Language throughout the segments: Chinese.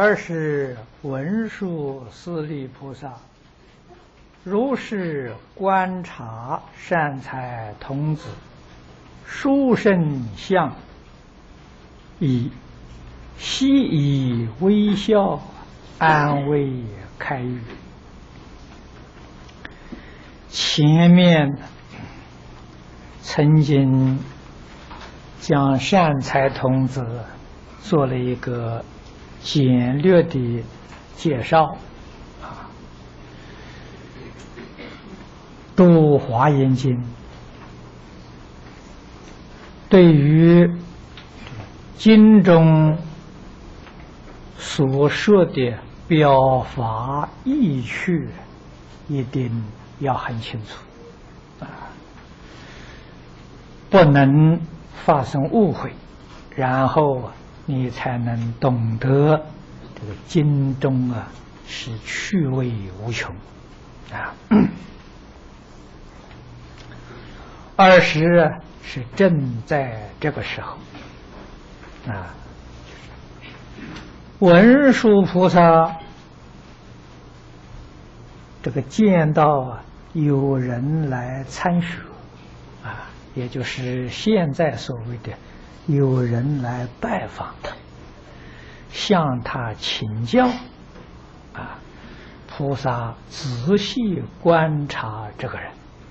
二是文殊师利菩萨如是观察善财童子殊胜相，以悉以微笑安慰开喻。前面曾经将善财童子做了一个简略的介绍读华严经对于经中所说的表法意趣一定要很清楚不能发生误会，然后你才能懂得这个经中是趣味无穷二十是正在这个时候文殊菩萨这个见到有人来参学也就是现在所谓的有人来拜访他，向他请教菩萨仔细观察这个人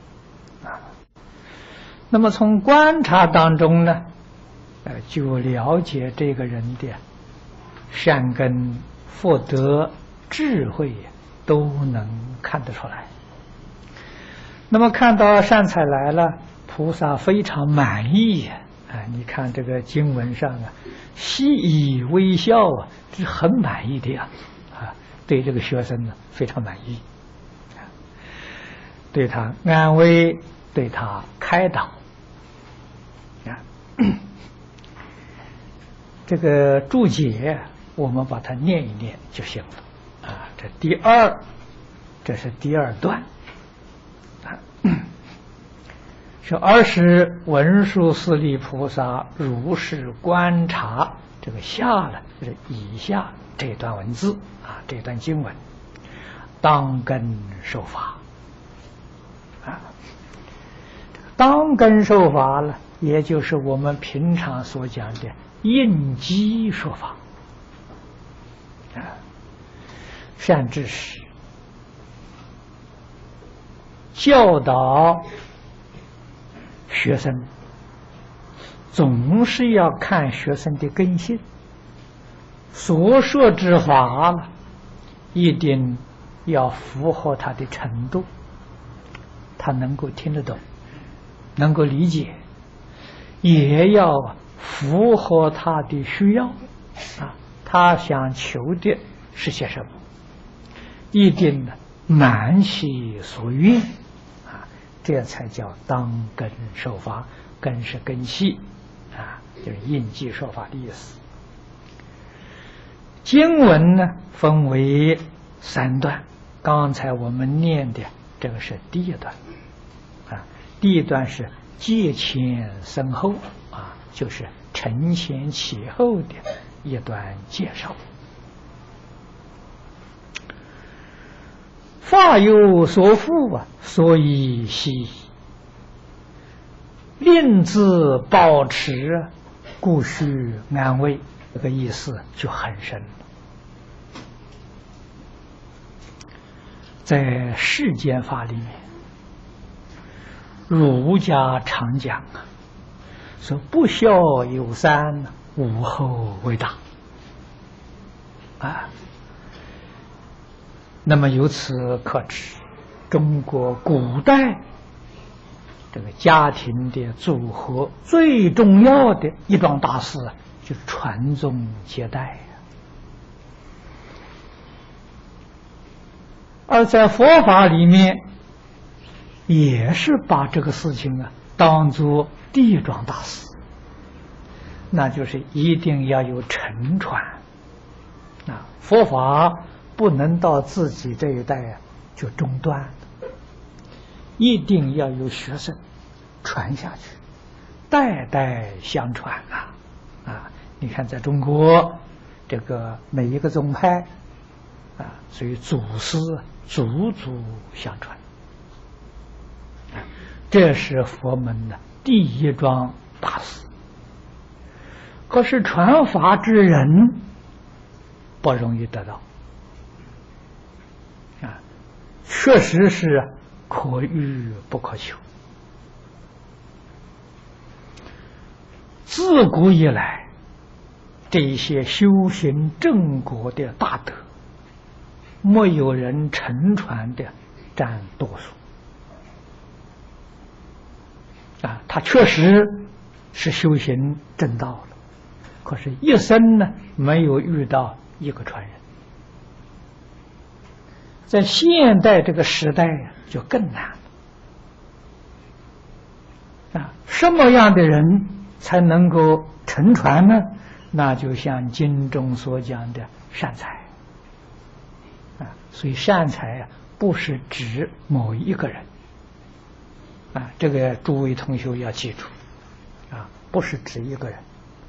那么从观察当中呢就了解这个人的善根福德智慧都能看得出来。那么看到善财来了，菩萨非常满意你看这个经文上悉以微笑是很满意的对这个学生呢非常满意对他安慰，对他开导这个注解我们把它念一念就行了这是第二段说二是文殊师利菩萨如是观察，这个下了就是以下这段文字这段经文当根受法当根受法了，也就是我们平常所讲的应机说法善知识教导学生总是要看学生的根性，所说之法一定要符合他的程度，他能够听得懂，能够理解，也要符合他的需要他想求的是些什么，一定满其所愿这才叫当根受法。根是根器就是应机说法的意思。经文呢分为三段，刚才我们念的这个是第一段第一段是借前生后就是承前启后的一段介绍。法有所负所以息，令自保持故须安慰，这个意思就很深了。在世间法里面，儒家常讲说不孝有三，无后为大那么由此可知，中国古代这个家庭的组合最重要的一桩大事就是传宗接代而在佛法里面也是把这个事情当作第一桩大事，那就是一定要有承传佛法不能到自己这一代就中断，一定要有学生传下去，代代相传你看在中国这个每一个宗派啊，所以祖师祖祖相传，这是佛门的第一桩大事。可是传法之人不容易得到啊，确实是可遇不可求。自古以来，这些修行正果的大德，没有人承传的占多数啊。他确实是修行正道了，可是一生呢没有遇到一个传人。在现代这个时代就更难了啊！什么样的人才能够承传呢？那就像经中所讲的善财啊，所以善财啊不是指某一个人啊，这个诸位同学要记住啊，不是指一个人，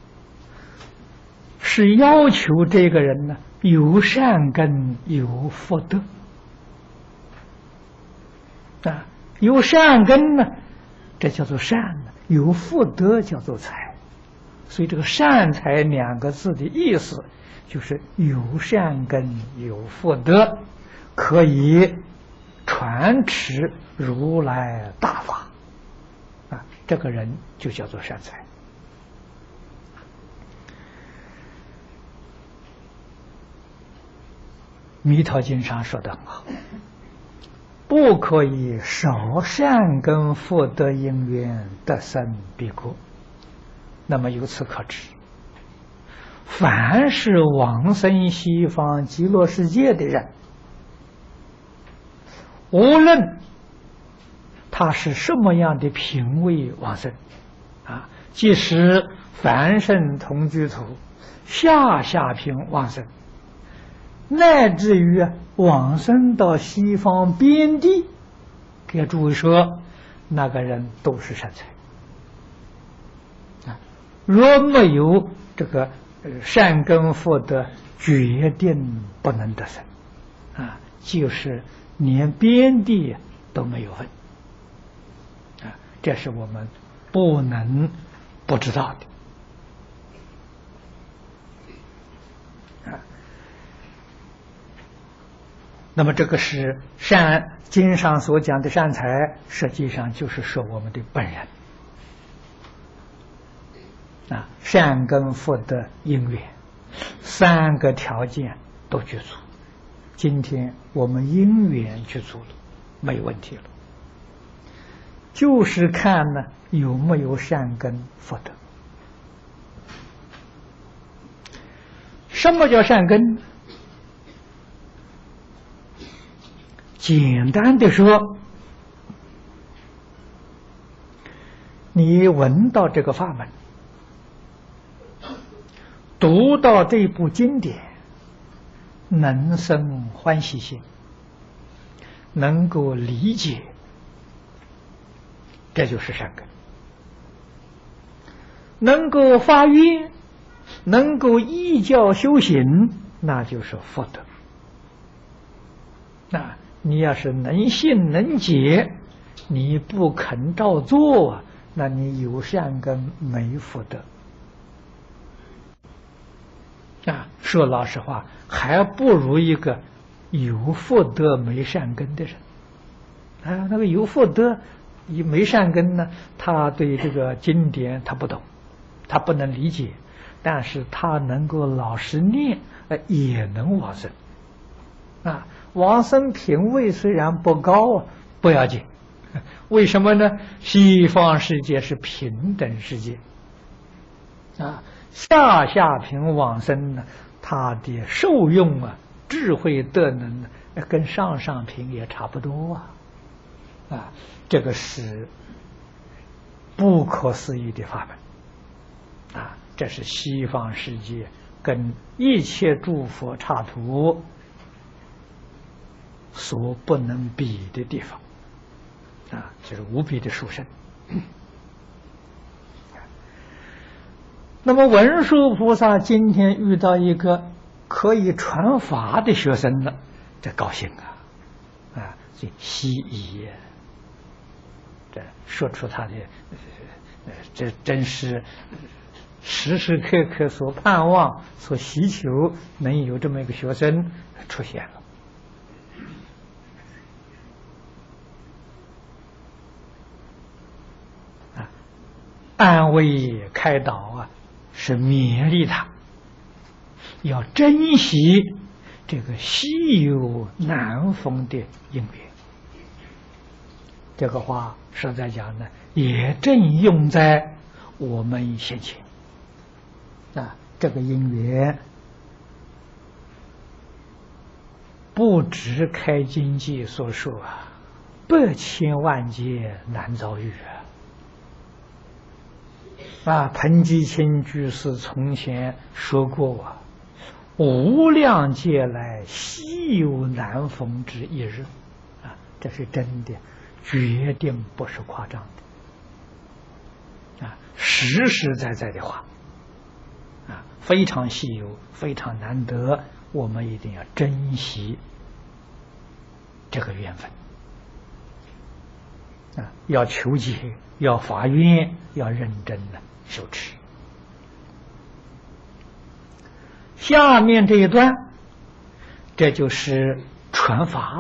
是要求这个人呢有善根有福德啊，有善根呢，这叫做善呢；有福德叫做财。所以这个善财两个字的意思就是有善根有福德，可以传持如来大法啊，这个人就叫做善财。弥陀经上说得很好，不可以少善根福德因缘得生彼国。那么由此可知，凡是往生西方极乐世界的人，无论他是什么样的品位往生啊，即使凡圣同居土、下品往生，乃至于往生到西方边地，给诸位说，那个人都是善财啊。若没有这个善根福德，决定不能得生啊，就是连边地都没有份啊，这是我们不能不知道的啊。那么这个是善经上所讲的善财，实际上就是说我们的本人啊，善根福德因缘三个条件都具足。今天我们因缘具足了，没问题了，就是看呢有没有善根福德。什么叫善根？简单的说，你闻到这个法门，读到这部经典，能生欢喜心，能够理解，这就是善根。能够发愿，能够依教修行，那就是福德。那你要是能信能解，你不肯照做啊，那你有善根没福德啊。说老实话，还不如一个有福德没善根的人啊。那个有福德没善根呢，他对这个经典他不懂，他不能理解，但是他能够老实念，也能往生啊。往生品位虽然不高，不要紧，为什么呢？西方世界是平等世界啊，下品往生呢，他的受用啊、智慧德能呢，跟上品也差不多啊，这个是不可思议的法门啊，这是西方世界跟一切诸佛刹土所不能比的地方啊，就是无比的殊胜。 那么文殊菩萨今天遇到一个可以传法的学生了，这高兴啊，所以希夷，这说出他的这真是时时刻刻所盼望、所希求，能有这么一个学生出现了。安慰开导啊，是勉励他要珍惜这个稀有难逢的因缘。这个话实在讲呢，也正用在我们先前啊。这个因缘不止开经记所说啊，百千万劫难遭遇彭基清居士从前说过无量劫来稀有难逢之一日这是真的，决定不是夸张的实实在在的话非常稀有，非常难得，我们一定要珍惜这个缘分要求解，要发愿，要认真的修持。下面这一段，这就是传法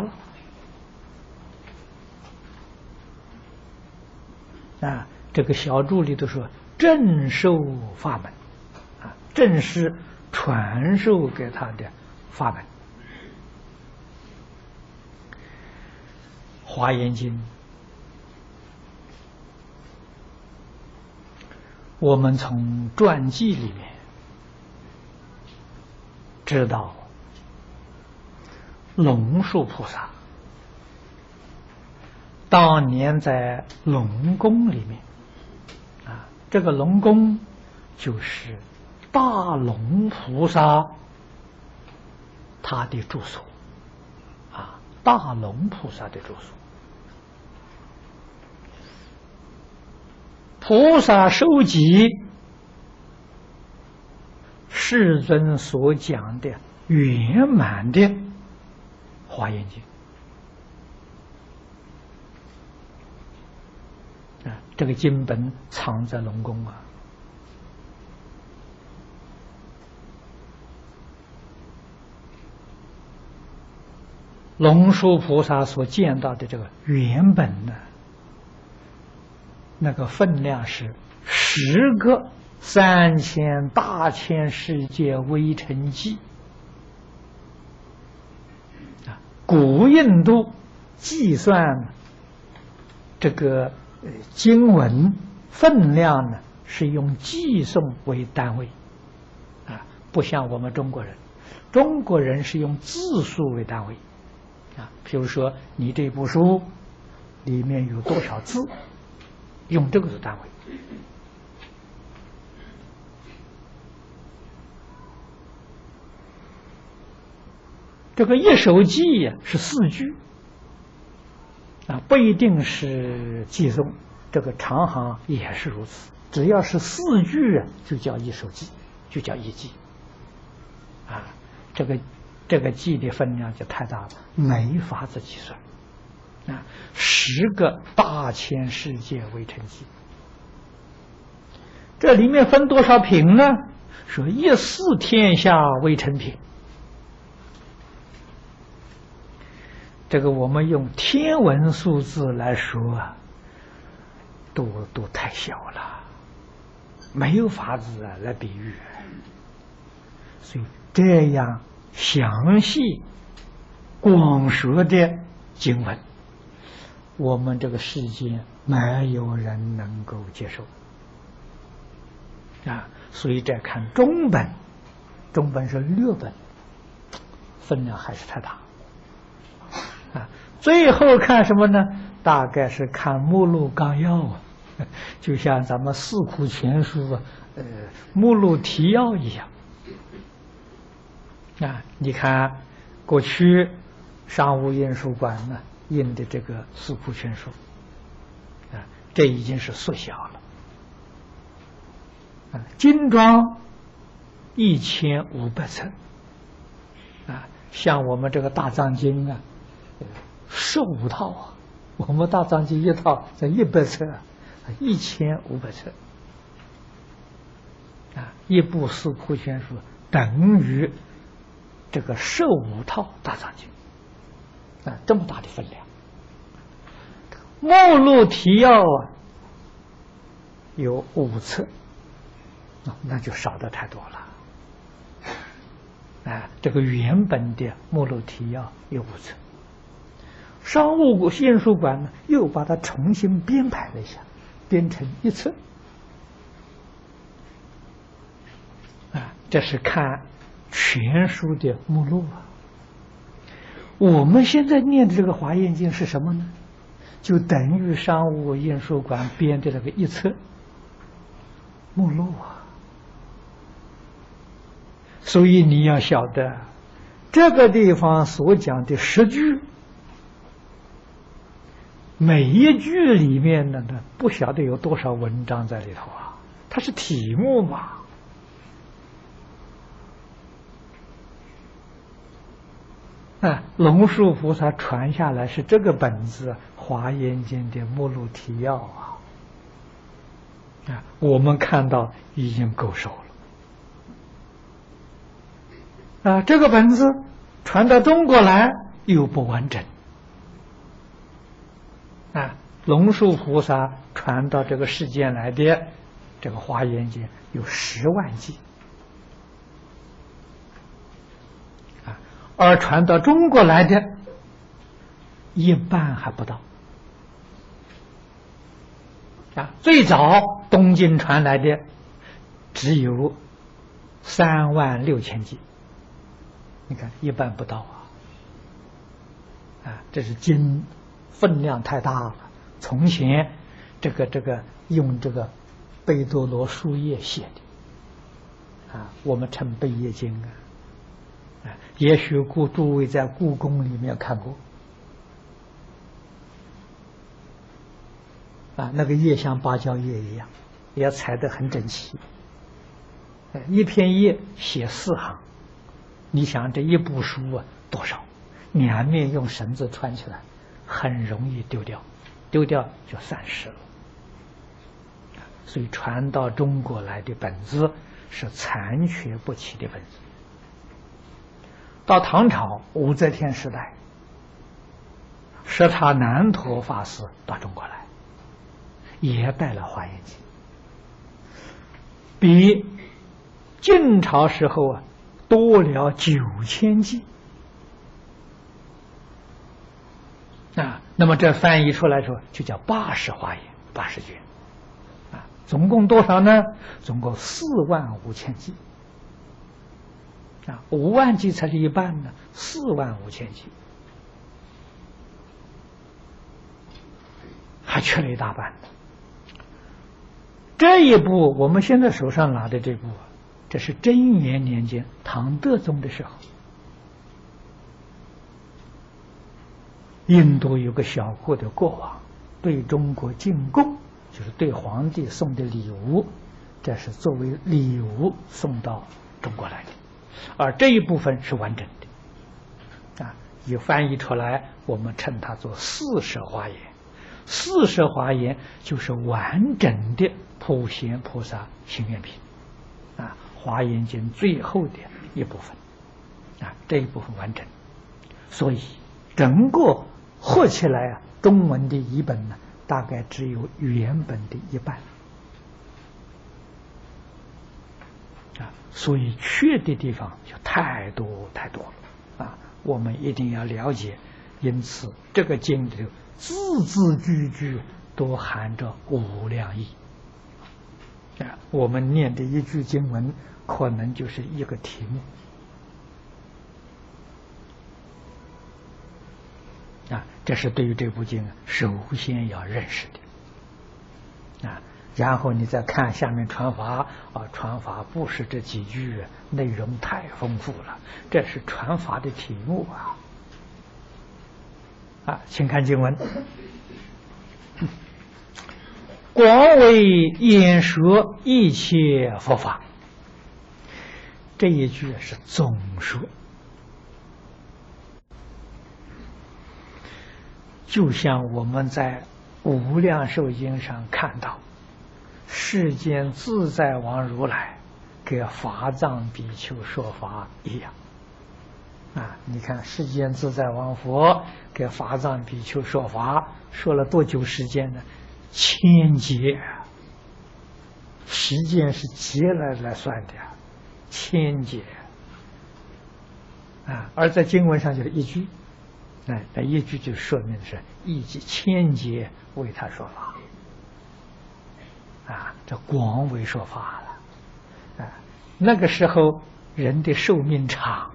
了这个小注里头说正受法门正是传授给他的法门。华严经我们从传记里面知道，龙树菩萨当年在龙宫里面这个龙宫就是大龙菩萨他的住所大龙菩萨的住所。菩萨收集世尊所讲的圆满的华严经这个经本藏在龙宫龙树菩萨所见到的这个原本呢，那个分量是10个3000大千世界微尘计古印度计算这个经文分量呢，是用计诵为单位不像我们中国人是用字数为单位比如说你这部书里面有多少字，用这个做单位。这个一首偈是4句不一定是偈颂，这个长行也是如此，只要是4句就叫一首偈，就叫一偈这个偈的分量就太大了，没法子计算10个大千世界微尘偈，这里面分多少品呢？说一四天下微尘品，这个我们用天文数字来说都太小了，没有法子来比喻，所以这样详细广说的经文，我们这个世界没有人能够接受所以再看中本是略本，分量还是太大最后看什么呢？大概是看目录纲要就像咱们四库全书目录提要一样你看过去商务印书馆呢印的这个四库全书这已经是缩小了精装1500册像我们这个大藏经15套我们大藏经一套才100册1500册一部四库全书等于这个15套大藏经这么大的分量。目录提要有5册那就少得太多了这个原本的目录提要有5册，商务印书馆呢又把它重新编排了一下，编成1册这是看全书的目录我们现在念的这个华严经是什么呢？就等于商务印书馆编的那个1册目录所以你要晓得这个地方所讲的10句，每一句里面呢不晓得有多少文章在里头它是题目嘛。龙树菩萨传下来是这个本子《华严经》的目录提要我们看到已经够熟了这个本子传到中国来又不完整龙树菩萨传到这个世间来的这个《华严经》有10万计而传到中国来的一半还不到最早东晋传来的只有36000计，你看一半不到这是经分量太大了。从前这个用这个贝多罗书页写的我们称贝叶经也许诸位在故宫里面看过那个页像芭蕉叶一样，也裁得很整齐一篇页写4行，你想这一部书多少，2面用绳子穿起来很容易丢掉，丢掉就散失了。所以传到中国来的本子是残缺不齐的本子。到唐朝武则天时代，舍他难陀法师到中国来，也带了《华严经》，比晋朝时候多了9000计那么这翻译出来说就叫80华严80卷总共多少呢？总共45000计5万计才是一半呢，45000计还缺了一大半呢。这一部我们现在手上拿的这部这是贞元年间唐德宗的时候，印度有个小国的国王对中国进贡，就是对皇帝送的礼物，这是作为礼物送到中国来的，而这一部分是完整的一翻译出来，我们称它做40华严。40华严就是完整的普贤菩萨行愿品华严经最后的一部分这一部分完整，所以整个合起来中文的译本呢，大概只有原本的一半所以缺的地方就太多太多了我们一定要了解。因此这个经里头字字句句都含着无量义我们念的一句经文可能就是一个题目这是对于这部经首先要认识的然后你再看下面传法传法不是这几句内容太丰富了，这是传法的题目请看经文广为演说一切佛法。这一句是总说，就像我们在《无量寿经》上看到，世间自在王如来给法藏比丘说法一样。你看世间自在王佛给法藏比丘说法，说了多久时间呢？1000劫，时间是劫来算的，1000劫而在经文上就是一句，那一句就说明是一记1000劫为他说法这广为说法了那个时候人的寿命长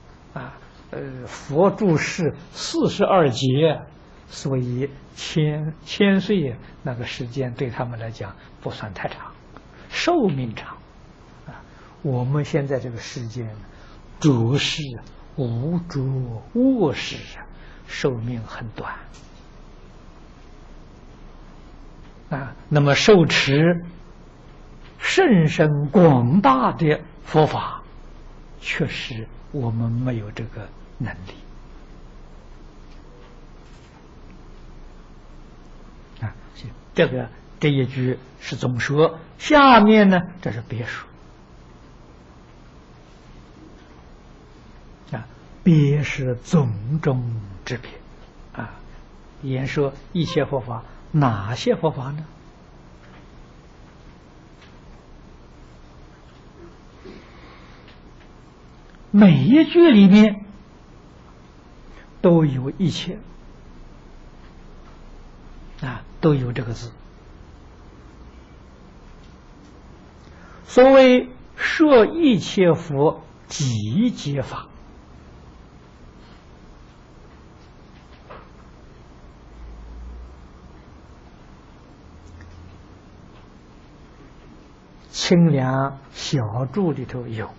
佛住世42劫，所以千岁那个时间对他们来讲不算太长，寿命长我们现在这个世界浊世无浊恶世寿命很短那么受持甚深广大的佛法，确实我们没有这个能力这一句是总说，下面呢这是别说别是种种之别言说一切佛法，哪些佛法呢？每一句里面都有一切都有这个字。所谓说一切佛集结法，清凉小注里头有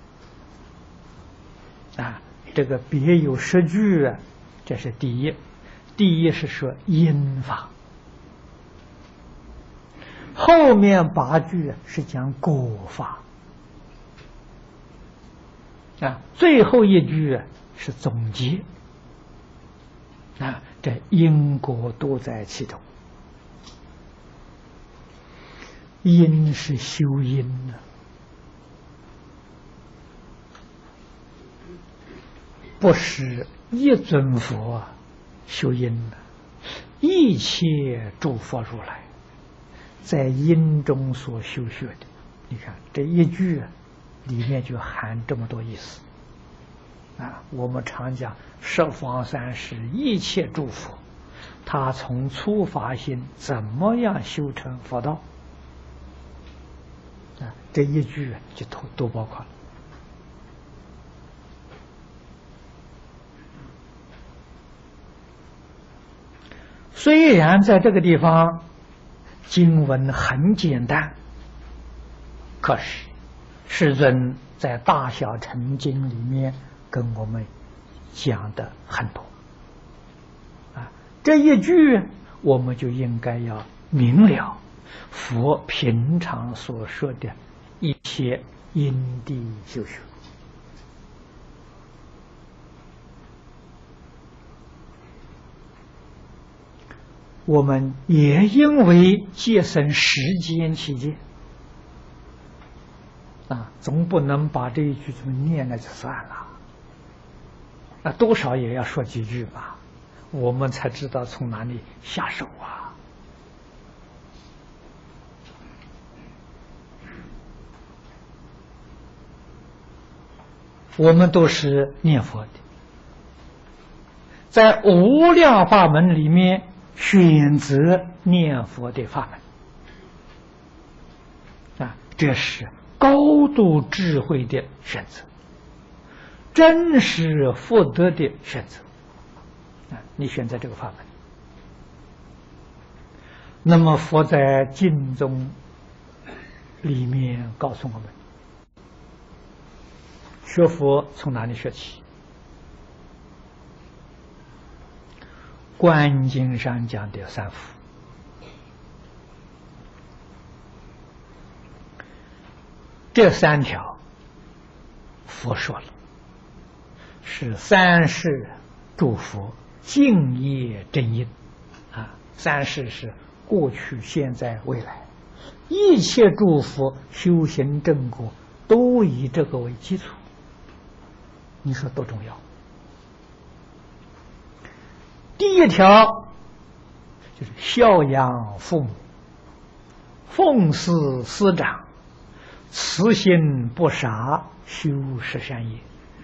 这个别有10句这是第一。第一是说因法，后面8句是讲果法最后一句是总结这因果都在其中。因是修因不是一尊佛修因一切诸佛如来在因中所修学的。你看这一句里面就含这么多意思我们常讲十方三世一切诸佛，他从初发心怎么样修成佛道这一句就都包括了。虽然在这个地方经文很简单，可是世尊在大小乘经里面跟我们讲的很多这一句我们就应该要明了佛平常所说的一切因地修学。我们也因为节省时间起见总不能把这一句这么念了就算了多少也要说几句吧，我们才知道从哪里下手我们都是念佛的，在无量法门里面选择念佛的法门这是高度智慧的选择，真实福德的选择你选择这个法门。那么佛在经中里面告诉我们，学佛从哪里学起？观经上讲的三福这3条佛说了，是三世诸佛敬业真因啊。三世是过去、现在、未来，一切诸佛修行正果都以这个为基础。你说多重要？第一条就是孝养父母，奉事师长，慈心不杀，修十善业。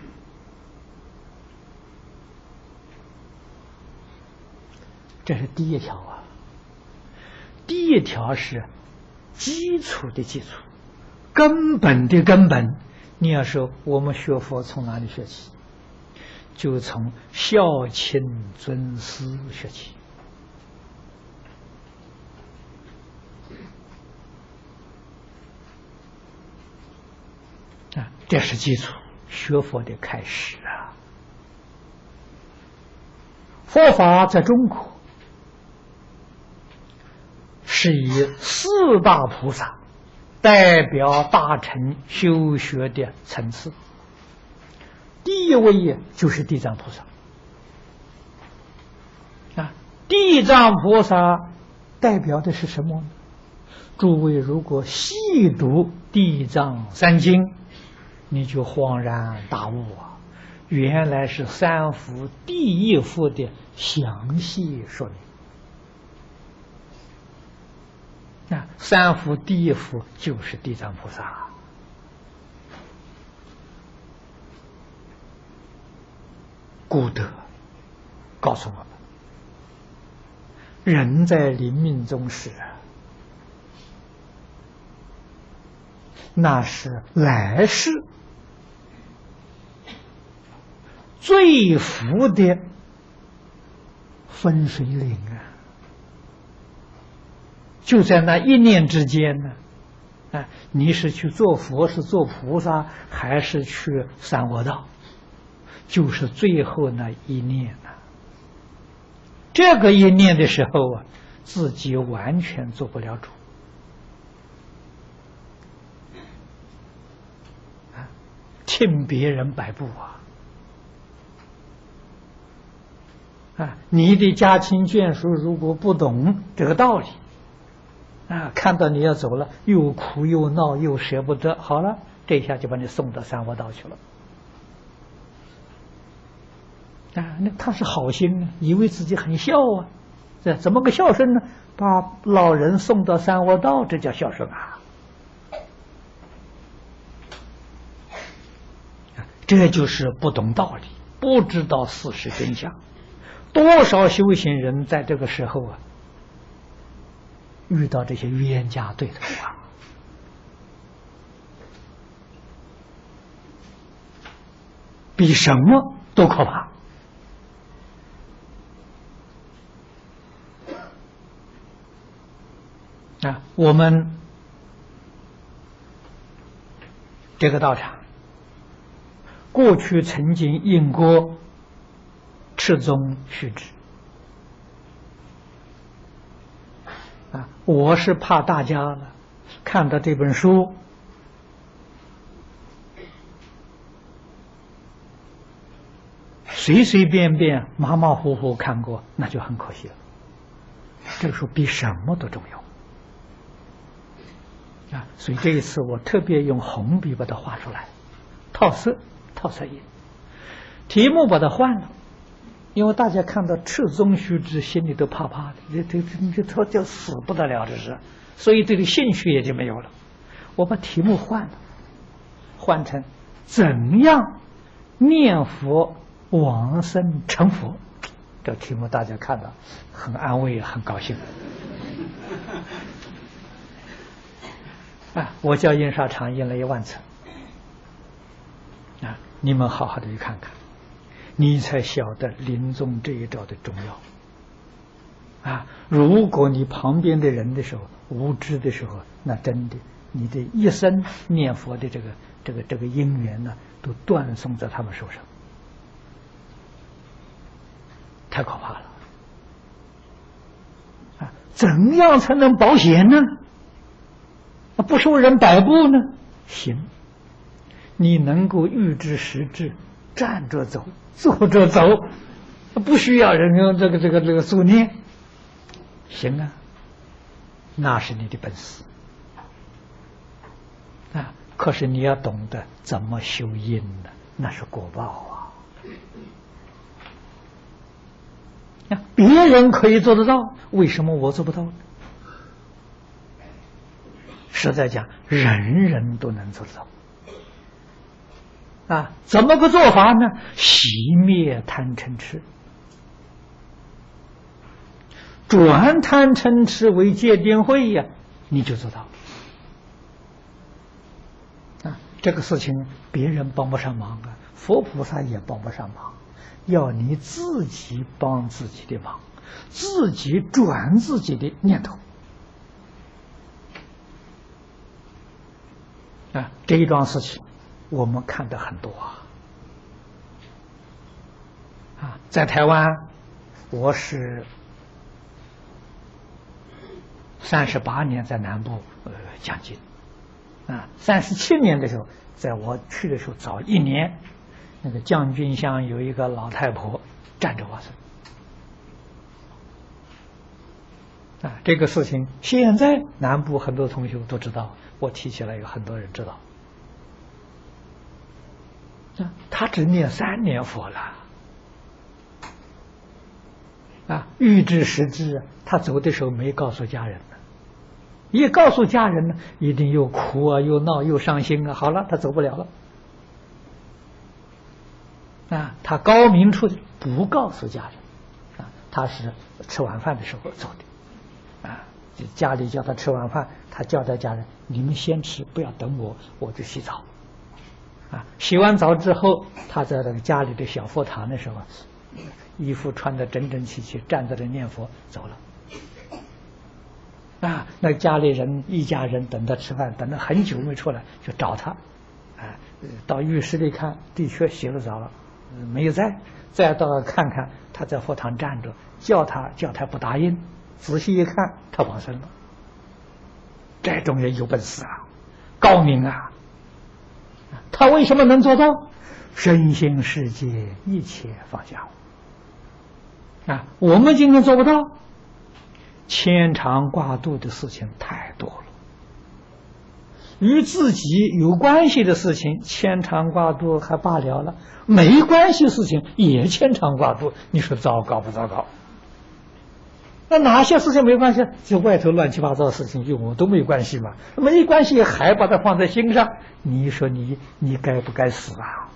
这是第一条啊。第一条是基础的基础，根本的根本。你要说我们学佛从哪里学起？就从孝亲尊师学起。啊，这是基础，学佛的开始啊。佛法在中国是以4大菩萨代表大乘修学的层次。第一位就是地藏菩萨啊。地藏菩萨代表的是什么呢？诸位如果细读地藏三经，你就恍然大悟啊，原来是三福第一福的详细说明。啊，三福第一福就是地藏菩萨。古德告诉我们，人在临命终时，那是来世最福的分水岭啊！就在那一念之间呢，啊，你是去做佛，是做菩萨，还是去三恶道？就是最后那一念啊。这个一念的时候啊，自己完全做不了主啊，听别人摆布啊，你的家亲眷属如果不懂这个道理啊，看到你要走了，又哭又闹又舍不得，好了，这下就把你送到三恶道去了。啊，那他是好心啊，以为自己很孝啊，这怎么个孝顺呢？把老人送到三恶道，这叫孝顺啊！这就是不懂道理，不知道事实真相。多少修行人在这个时候啊，遇到这些冤家对头啊！比什么都可怕。啊，我们这个道场过去曾经印过赤宗续志啊，我是怕大家了看到这本书随随便便马马虎虎看过，那就很可惜了。这个书比什么都重要啊！所以这一次我特别用红笔把它画出来，套色印，题目把它换了，因为大家看到赤宗须知心里都怕怕的，这叫死不得了，这是，所以对这个兴趣也就没有了。我把题目换了，换成怎样念佛往生成佛，这题目大家看到很安慰，很高兴。啊，我叫印刷厂印了1万册，啊，你们好好的去看看，你才晓得临终这一招的重要。啊，如果你旁边的人的时候无知的时候，那真的你的一生念佛的这个因缘呢，都断送在他们手上，太可怕了。啊，怎样才能保险呢？不受人摆布呢？ 行，你能够预知时至，站着走，坐着走，不需要人用这个助念，行啊，那是你的本事啊。可是你要懂得怎么修因呢？那是果报啊。别人可以做得到，为什么我做不到呢？实在讲，人人都能做得到啊。怎么个做法呢？熄灭贪嗔痴，转贪嗔痴为戒定慧呀，你就做到啊。这个事情别人帮不上忙啊，佛菩萨也帮不上忙，要你自己帮自己的忙，自己转自己的念头啊。这一桩事情我们看得很多啊。在台湾，我是38年在南部讲经啊。37年的时候，在我去的时候早1年，那个将军乡有一个老太婆站着往生啊。这个事情现在南部很多同学都知道，我提起来有很多人知道啊。他只念3年佛了啊，预知时至，他走的时候没告诉家人呢，一告诉家人呢，一定又哭啊，又闹，又伤心啊。好了，他走不了了啊。他高明处的不告诉家人啊，他是吃晚饭的时候走的啊。家里叫他吃晚饭，他叫他家人：你们先吃，不要等我，我去洗澡啊。洗完澡之后，他在那个家里的小佛堂的时候，衣服穿得整整齐齐，站在这念佛走了啊。那家里人一家人等他吃饭，等了很久没出来，就找他啊。到浴室里看，的确洗了澡了，没有在，再到看看他在佛堂站着，叫他不答应，仔细一看，他往生了。这种人有本事啊，高明啊。他为什么能做到？身心世界一切放下啊。我们今天做不到，牵肠挂肚的事情太多了，与自己有关系的事情牵肠挂肚还罢了，没关系的事情也牵肠挂肚，你说糟糕不糟糕？那哪些事情没关系？就外头乱七八糟的事情与我都没关系嘛，没关系还把它放在心上，你说你该不该死啊？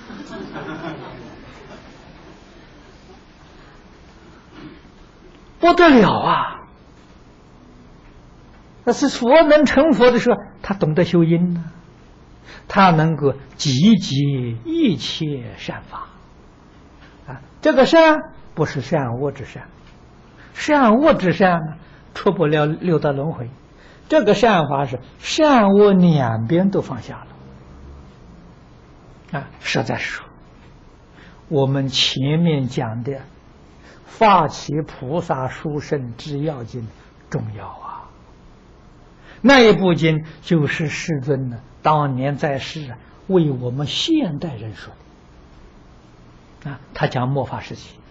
不得了啊！那是佛能成佛的时候，他懂得修因呢，他能够积集一切善法啊。这个善不是善恶之善，善恶之善呢，出不了六道轮回。这个善法是善恶两边都放下了啊。实在是说，我们前面讲的发起菩萨殊胜之要经重要啊。那一部经就是世尊呢当年在世为我们现代人说的啊。他讲末法时期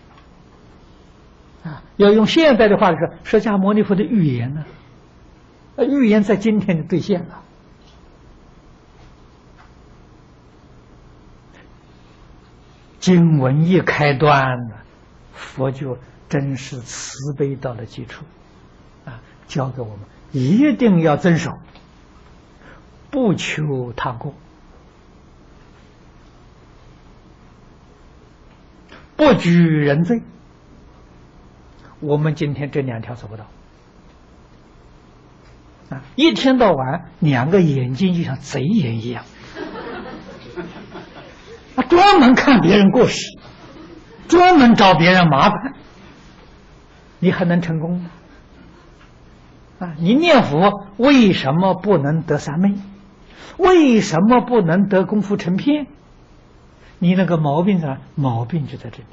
啊，要用现代的话来说，释迦牟尼佛的预言呢，预言在今天的兑现了。经文一开端，佛就真是慈悲到了基础啊，教给我们一定要遵守，不求他过，不举人罪。我们今天这2条做不到啊！一天到晚2个眼睛就像贼眼一样啊，专门看别人过失，专门找别人麻烦，你还能成功吗？啊，你念佛为什么不能得三昧？为什么不能得功夫成片？你那个毛病呢？毛病就在这里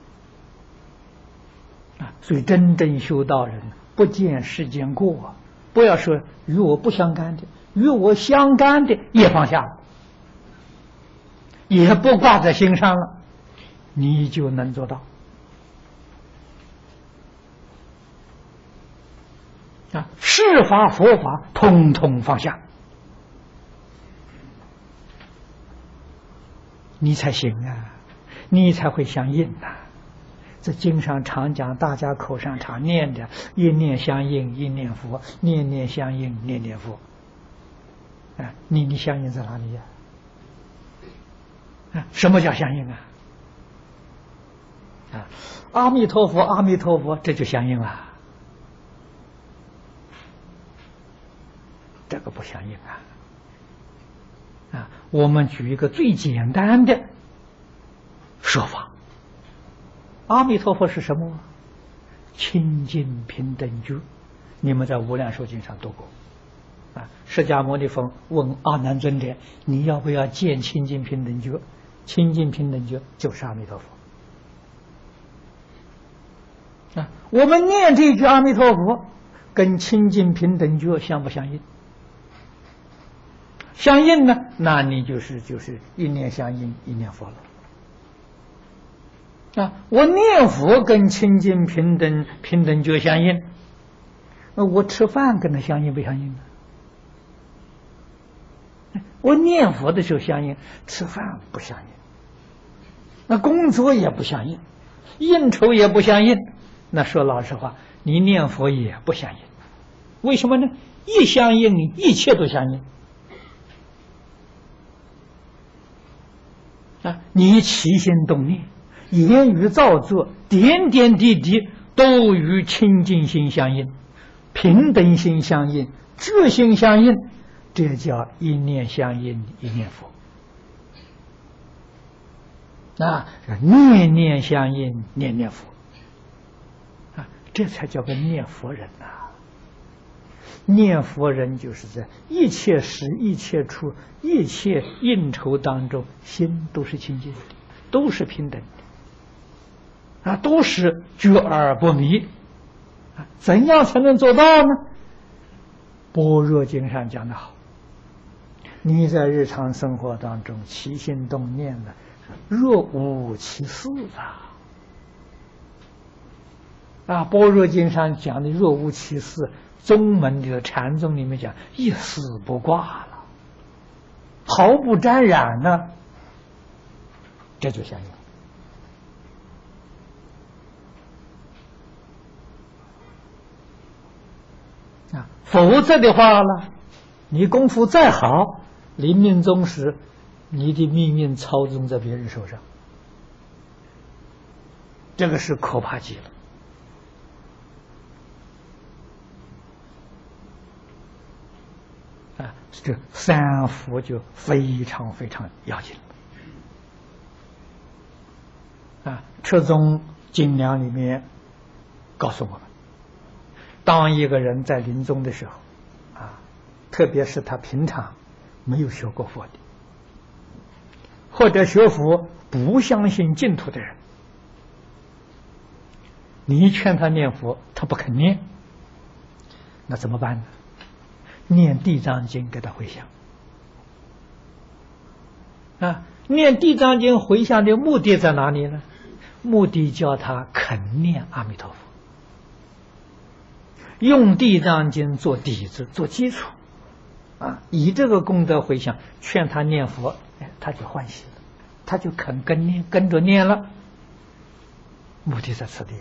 啊！所以真正修道人不见世间过啊，不要说与我不相干的， 与我相干的也放下了，也不挂在心上了，你就能做到。世法佛法统统放下，你才行啊，你才会相应啊。这经上常讲，大家口上常念的“一念相应，一念佛；念念相应，念念佛”。你相应在哪里呀？什么叫相应啊？阿弥陀佛，阿弥陀佛，这就相应了。这个不相应啊！我们举一个最简单的说法，阿弥陀佛是什么？清净平等觉。你们在《无量寿经》上读过释迦牟尼佛问阿难尊者：“你要不要见清净平等觉？”清净平等觉就是阿弥陀佛。我们念这句阿弥陀佛，跟清净平等觉相不相应？相应呢，那你就是一念相应，一念佛了。我念佛跟清净平等觉相应，那我吃饭跟它相应不相应呢？我念佛的时候相应，吃饭不相应，那工作也不相应，应酬也不相应。那说老实话，你念佛也不相应。为什么呢？一相应，一切都相应。你起心动念、言语造作、点点滴滴都与清净心相应，平等心相应，觉心相应，这叫一念相应，一念佛。念念相应，念念佛。这才叫个念佛人呐！念佛人就是在一切时、一切处、一切应酬当中，心都是清净的，都是平等的，都是觉而不迷。怎样才能做到呢？般若经上讲得好，你在日常生活当中起心动念的，若无其事般若经上讲的若无其事，宗门里的禅宗里面讲一丝不挂了，毫不沾染呢，这就相应。否则的话呢，你功夫再好，临命终时，你的命运操纵在别人手上，这个是可怕极了。这三福就非常非常要紧彻宗经量里面告诉我们，当一个人在临终的时候特别是他平常没有学过佛的，或者学佛不相信净土的人，你劝他念佛，他不肯念，那怎么办呢？念地藏经给他回向念地藏经回向的目的在哪里呢？目的叫他肯念阿弥陀佛，用地藏经做底子做基础以这个功德回向，劝他念佛，他就欢喜了，他就肯跟着念了，目的在此地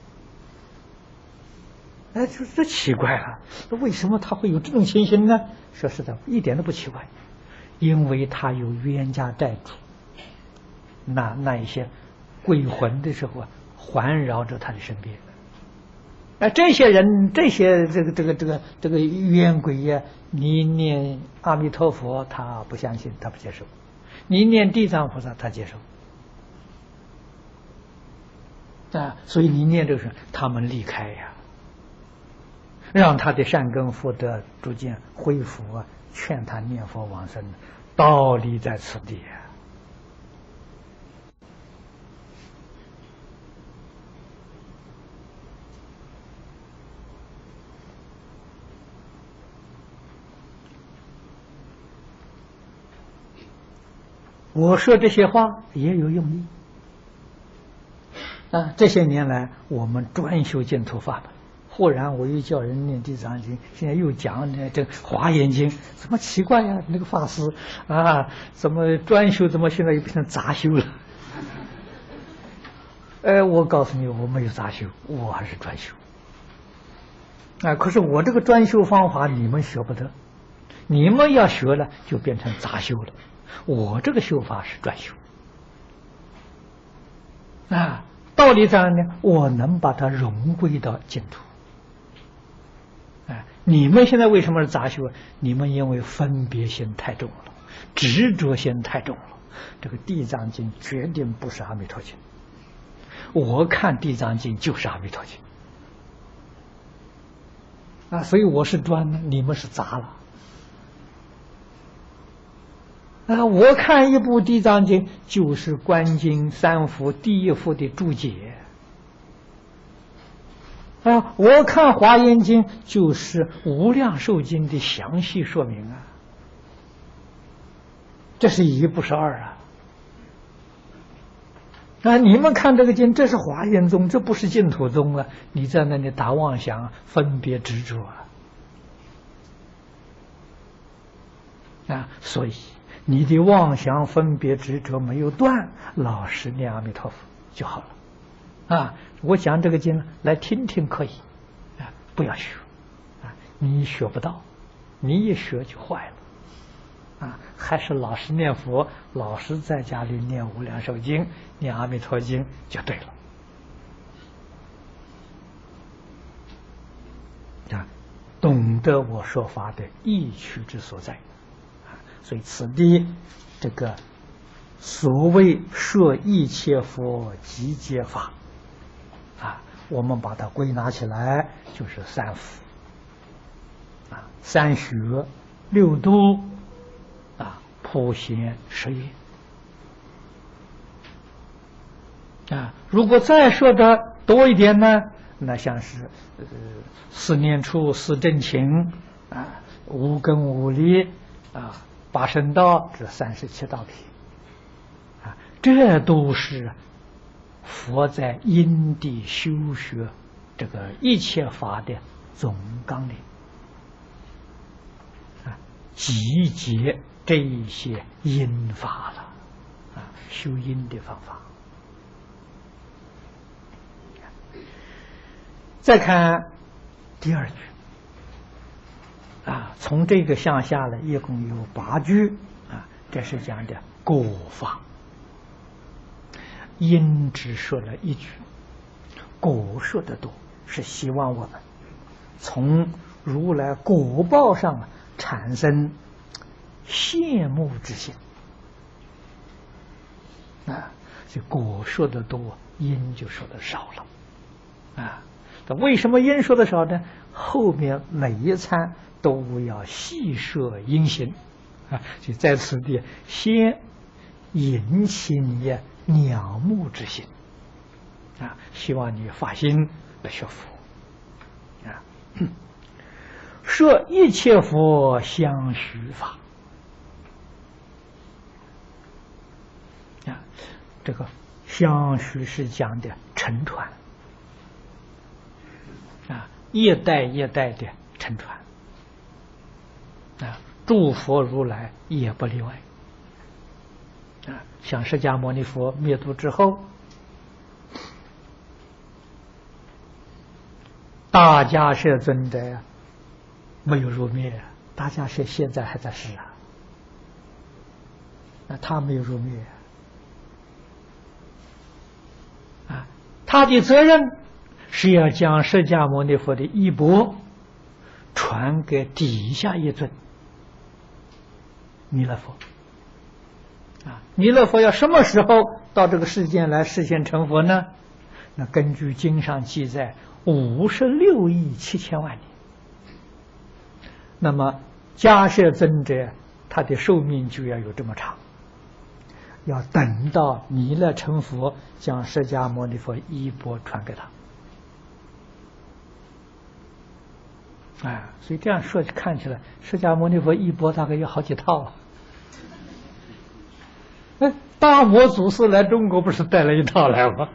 这奇怪了，为什么他会有这种情形呢？说实在，一点都不奇怪，因为他有冤家债主，那一些鬼魂的时候环绕着他的身边，这些人，这些这个冤鬼你念阿弥陀佛，他不相信，他不接受；你念地藏菩萨，他接受。所以你念这个时，他们离开让他的善根福德逐渐恢复劝他念佛往生，道理在此地我说这些话也有用意啊。这些年来，我们专修净土法门，忽然我又叫人念地藏经，现在又讲这华严经，怎么奇怪呀？那个法师啊，怎么专修，怎么现在又变成杂修了？我告诉你，我没有杂修，我还是专修。可是我这个专修方法你们学不得，你们要学了就变成杂修了。我这个修法是专修。道理上呢，我能把它融归到净土。你们现在为什么是杂修？你们因为分别心太重了，执着心太重了。这个地藏经决定不是阿弥陀经。我看地藏经就是阿弥陀经所以我是专的，你们是杂了我看一部地藏经就是观经三幅第一幅的注解我看华严经就是无量寿经的详细说明这是一不是二你们看这个经，这是华严宗，这不是净土宗你在那里打妄想，分别执着所以你的妄想分别执着没有断，老实念阿弥陀佛就好了我讲这个经来听听可以不要学你学不到，你一学就坏了还是老实念佛，老实在家里念无量寿经，念阿弥陀经就对了懂得我说法的意趣之所在所以此地这个所谓摄一切佛集结法我们把它归纳起来就是三福三学六度普贤十愿如果再说的多一点呢，那像是四念处、四正勤五根五力八圣道，这37道品这都是佛在因地修学这个一切法的总纲领集结这一些因法了修因的方法。再看第二句从这个向下呢，一共有8句这是讲的果法。因只说了一句，果说的多，是希望我们从如来果报上产生羡慕之心这果说的多，因就说的少了为什么因说的少呢？后面每一餐都要细摄因行就在此地先引起你仰慕之心希望你发心来学佛摄一切佛相续法这个相续是讲的承传一代一代的承传诸佛如来也不例外像释迦牟尼佛灭度之后，大迦叶尊者没有入灭，大迦叶现在还在世他没有入灭他的责任是要将释迦牟尼佛的衣钵传给底下一尊弥勒佛弥勒佛要什么时候到这个世间来实现成佛呢？那根据经上记载56亿7千万年。那么迦叶尊者他的寿命就要有这么长，要等到弥勒成佛，将释迦牟尼佛衣钵传给他所以这样说看起来释迦牟尼佛衣钵大概有好几套大摩祖师来中国不是带了一套来吗？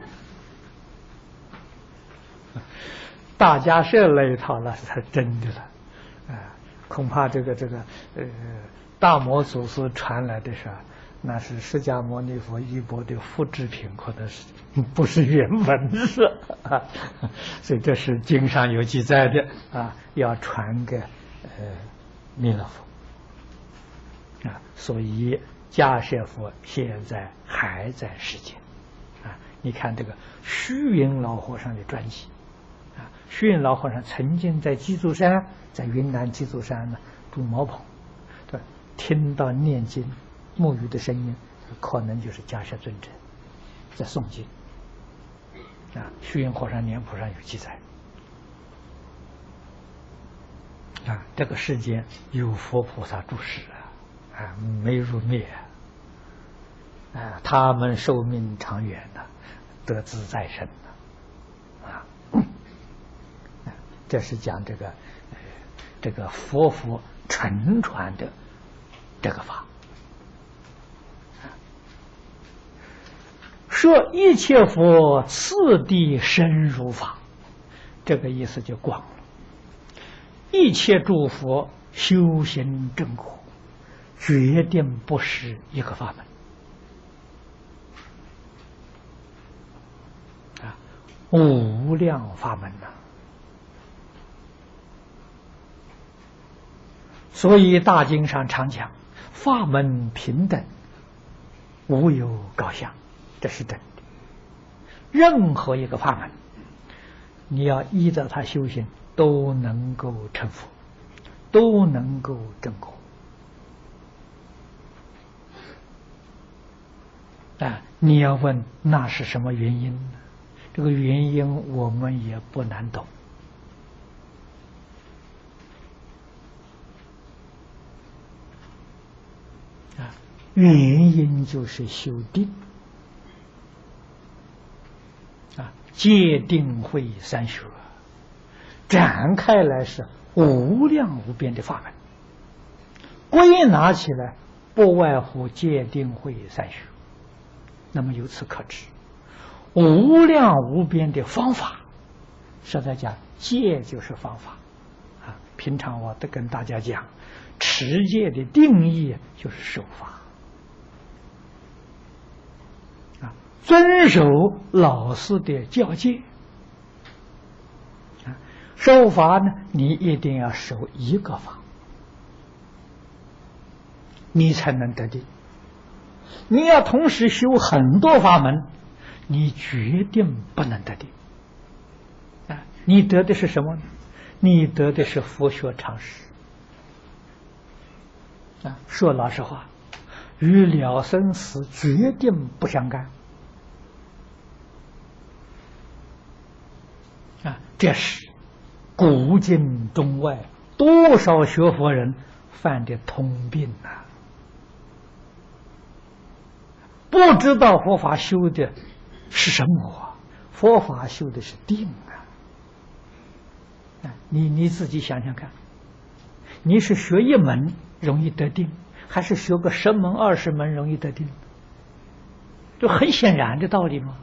大迦叶那一套那是真的了，恐怕大摩祖师传来的是，那是释迦牟尼佛衣钵的复制品，可能是不是原文是啊，所以这是经上有记载的啊，要传给弥勒佛啊，所以迦叶佛现在还在世间啊。你看这个虚云老和尚的传记啊，虚云老和尚曾经在鸡足山，在云南鸡足山呢住茅棚，对，听到念经沐浴的声音，可能就是迦叶尊者在诵经啊。虚云和尚年谱上有记载啊，这个世间有佛菩萨住世啊，没入灭啊，他们寿命长远的，得自在身的啊。这是讲这个佛乘传的这个法。说一切佛次第深入法，这个意思就广了。一切诸佛修行正果，决定不是一个法门啊，无量法门呐。所以大经上常讲，法门平等，无有高下，这是真的。任何一个法门，你要依着它修行，都能够成佛，都能够证果啊！你要问那是什么原因呢？这个原因我们也不难懂啊，原因就是修定啊，戒定慧三学展开来是无量无边的法门，归纳起来不外乎戒定慧三学。那么由此可知，无量无边的方法，实在讲戒就是方法啊。平常我都跟大家讲，持戒的定义就是守法啊，遵守老师的教诫啊。守法呢，你一定要守一个法，你才能得定。你要同时修很多法门，你决定不能得定啊！你得的是什么呢？你得的是佛学常识啊！说老实话，与了生死决定不相干啊！这是古今中外多少学佛人犯的通病啊！不知道佛法修的是什么，佛法修的是定啊！你自己想想看，你是学一门容易得定，还是学个10门20门容易得定？这很显然的道理嘛。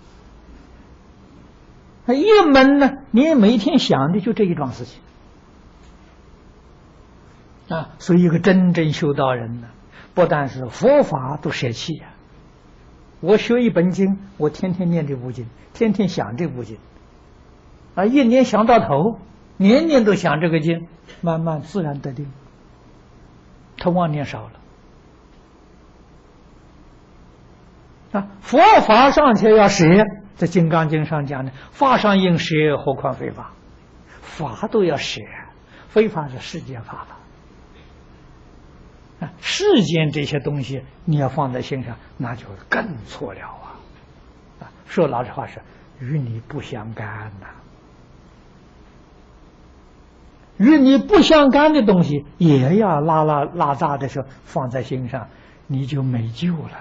一门呢，你每天想的就这一桩事情啊！所以一个真正修道人呢，不但是佛法都舍弃呀。我学一本经，我天天念这部经，天天想这部经，啊，一年想到头，年年都想这个经，慢慢自然得定，他妄念少了。啊，佛法尚且要舍，在《金刚经》上讲的，法上应舍，何况非法？法都要舍，非法是世间法了。世间这些东西你要放在心上，那就更错了啊！说老实话是与你不相干呐，与你不相干的东西也要拉杂的时候放在心上，你就没救了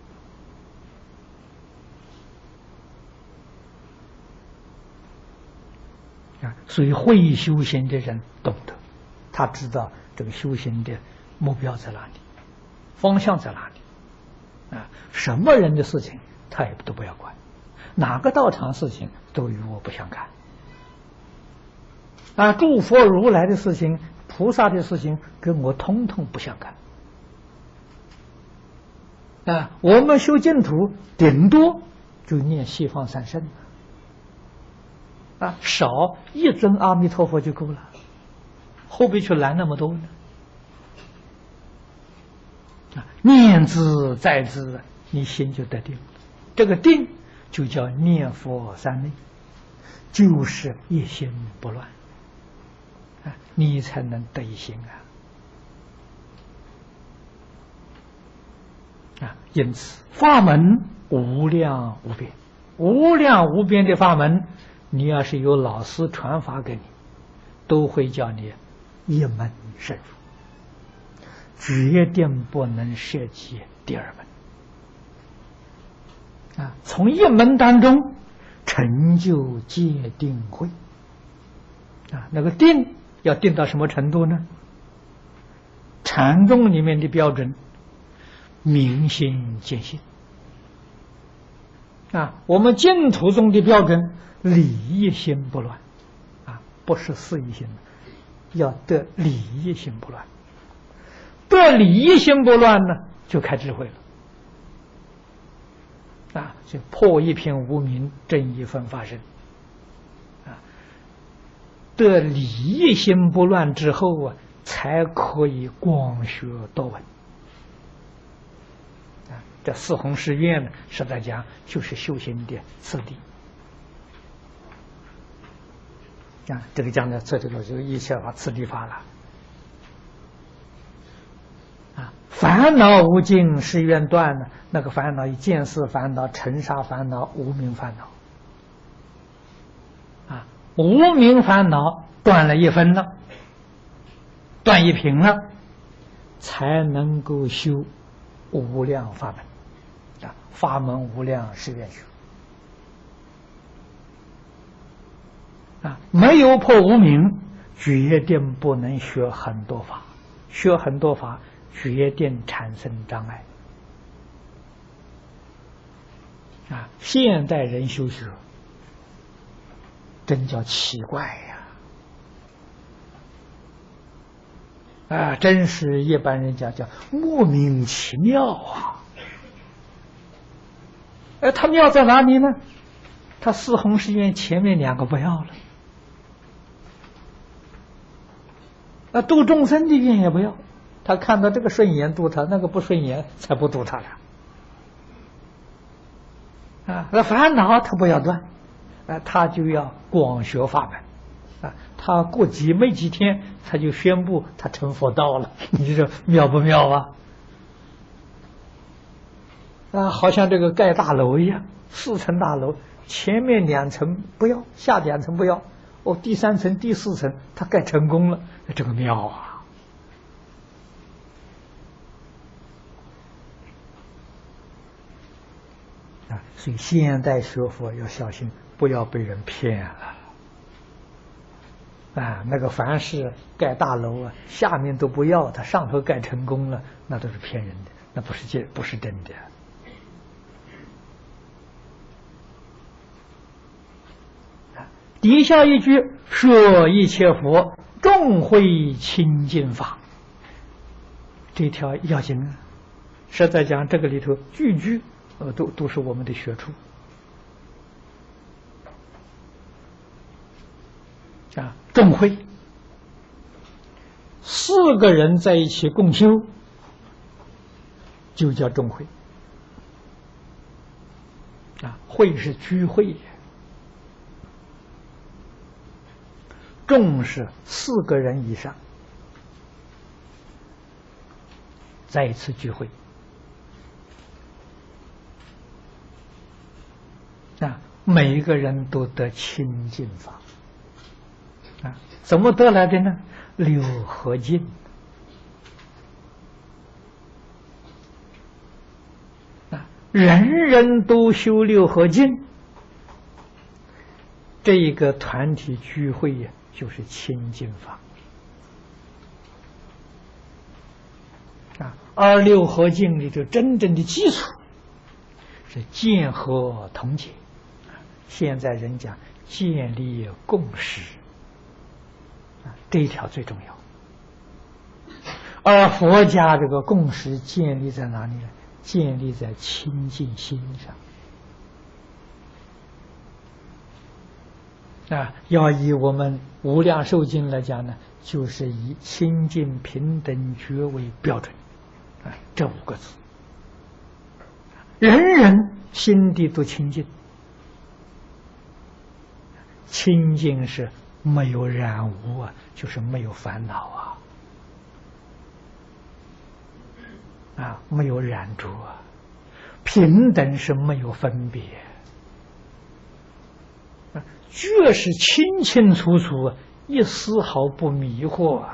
啊！所以会修行的人懂得，他知道这个修行的目标在哪里，方向在哪里啊，什么人的事情他也都不要管，哪个道场事情都与我不相干。啊，诸佛如来的事情、菩萨的事情跟我通通不相干。啊，我们修净土顶多就念西方三圣，啊，少一尊阿弥陀佛就够了，后边去拦那么多呢？啊，念兹在兹，你心就得定，这个定就叫念佛三昧，就是一心不乱，啊，你才能得一心啊。啊，因此法门无量无边，无量无边的法门，你要是有老师传法给你，都会叫你一门深入，决定不能涉及第二门。啊，从一门当中成就戒定慧。啊，那个定要定到什么程度呢？禅宗里面的标准，明心见性。啊，我们净土中的标准，理一心不乱。啊，不是事一心，要得理一心不乱。得理一心不乱呢，就开智慧了。啊，就破一片无明，正一分法身。啊，得理一心不乱之后啊，才可以广学多闻。啊，这四弘誓愿呢，实在讲就是修行的次第。啊，这个讲的这个就一切法次第法了。啊，烦恼无尽誓愿断呢，那个烦恼以见思烦恼、尘沙烦恼、无明烦恼。啊，无明烦恼断了一分了，断一品了，才能够修无量法门。啊，法门无量誓愿学。啊，没有破无明，决定不能学很多法，学很多法决定产生障碍。啊，现代人修学真叫奇怪呀！啊，真是一般人讲叫莫名其妙啊！他妙在哪里呢？他四弘誓愿前面两个不要了。度众生的愿也不要，他看到这个顺眼度他，那个不顺眼才不度他了。啊，那烦恼他不要断，他就要广学法门。啊，他过没几天，他就宣布他成佛道了。你说妙不妙啊？啊，好像这个盖大楼一样，4层大楼，前面2层不要，下2层不要。哦，第3层、第4层，他盖成功了，这个妙啊！啊，所以现代学佛要小心，不要被人骗了。啊，那个凡是盖大楼啊，下面都不要，他上头盖成功了，那都是骗人的，那不是真的。底下一句说一切佛众会清净法，这条要紧啊！实在讲，这个里头句句都是我们的学处啊。众会4个人在一起共修，就叫众会啊。会是聚会。众是4个人以上在一次聚会啊，每一个人都得清净法啊，怎么得来的呢？6合敬啊，人人都修6合敬，这一个团体聚会呀，就是清净法啊。而6合敬里头真正的基础是见和同解。现在人讲建立共识，这一条最重要。而佛家这个共识建立在哪里呢？建立在清净心上。要以我们无量寿经来讲呢，就是以清净平等觉为标准。这5个字，人人心地都清净。清净是没有染污啊，就是没有烦恼没有染着平等是没有分别觉是清清楚楚一丝毫不迷惑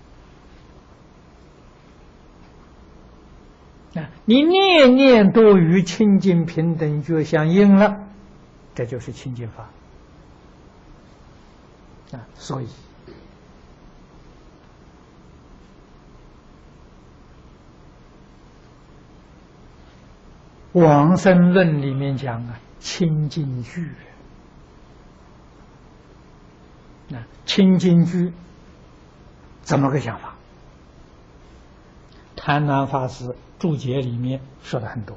你念念都与清净平等觉相应了，这就是清净法所以往生论里面讲清净句清净句怎么个想法？谭鸾法师注解里面说的很多，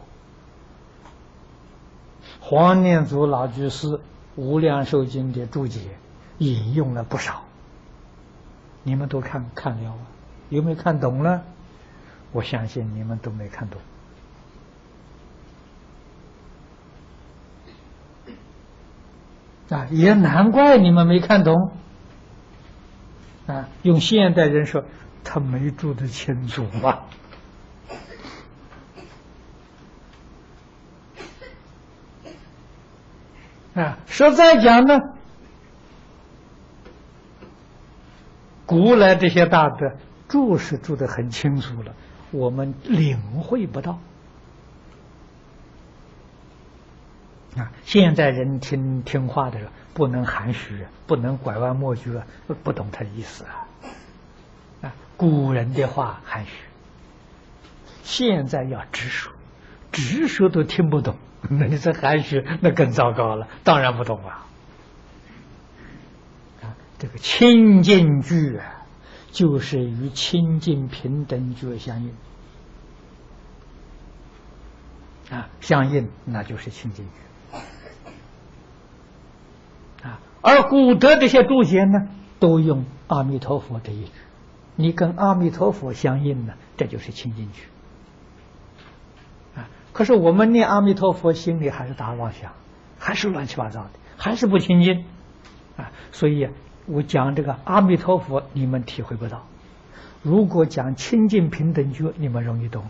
黄念祖老居士无量寿经的注解引用了不少，你们都看了有没有看懂呢？我相信你们都没看懂也难怪你们没看懂用现代人说，他没注得清楚嘛。实在讲呢，古来这些大德注是注得很清楚了，我们领会不到现在人听话的人不能含蓄不能拐弯抹角不懂他的意思古人的话含蓄，现在要直说都听不懂，那你这含蓄那更糟糕了，当然不懂了这个清净句就是与清净平等觉相应相应那就是清净句而古德这些注解呢，都用阿弥陀佛这一句，你跟阿弥陀佛相应呢，这就是清净句可是我们念阿弥陀佛，心里还是打妄想，还是乱七八糟的，还是不清净所以我讲这个阿弥陀佛你们体会不到，如果讲清净平等觉你们容易懂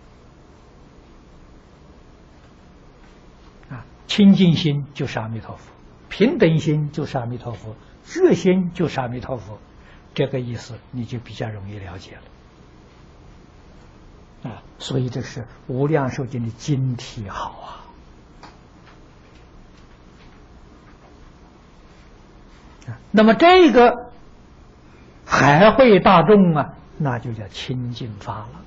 了清净心就是阿弥陀佛，平等心就是阿弥陀佛，觉心就是阿弥陀佛，这个意思你就比较容易了解了所以这是无量寿经的经体好那么这个海会大众那就叫清净法了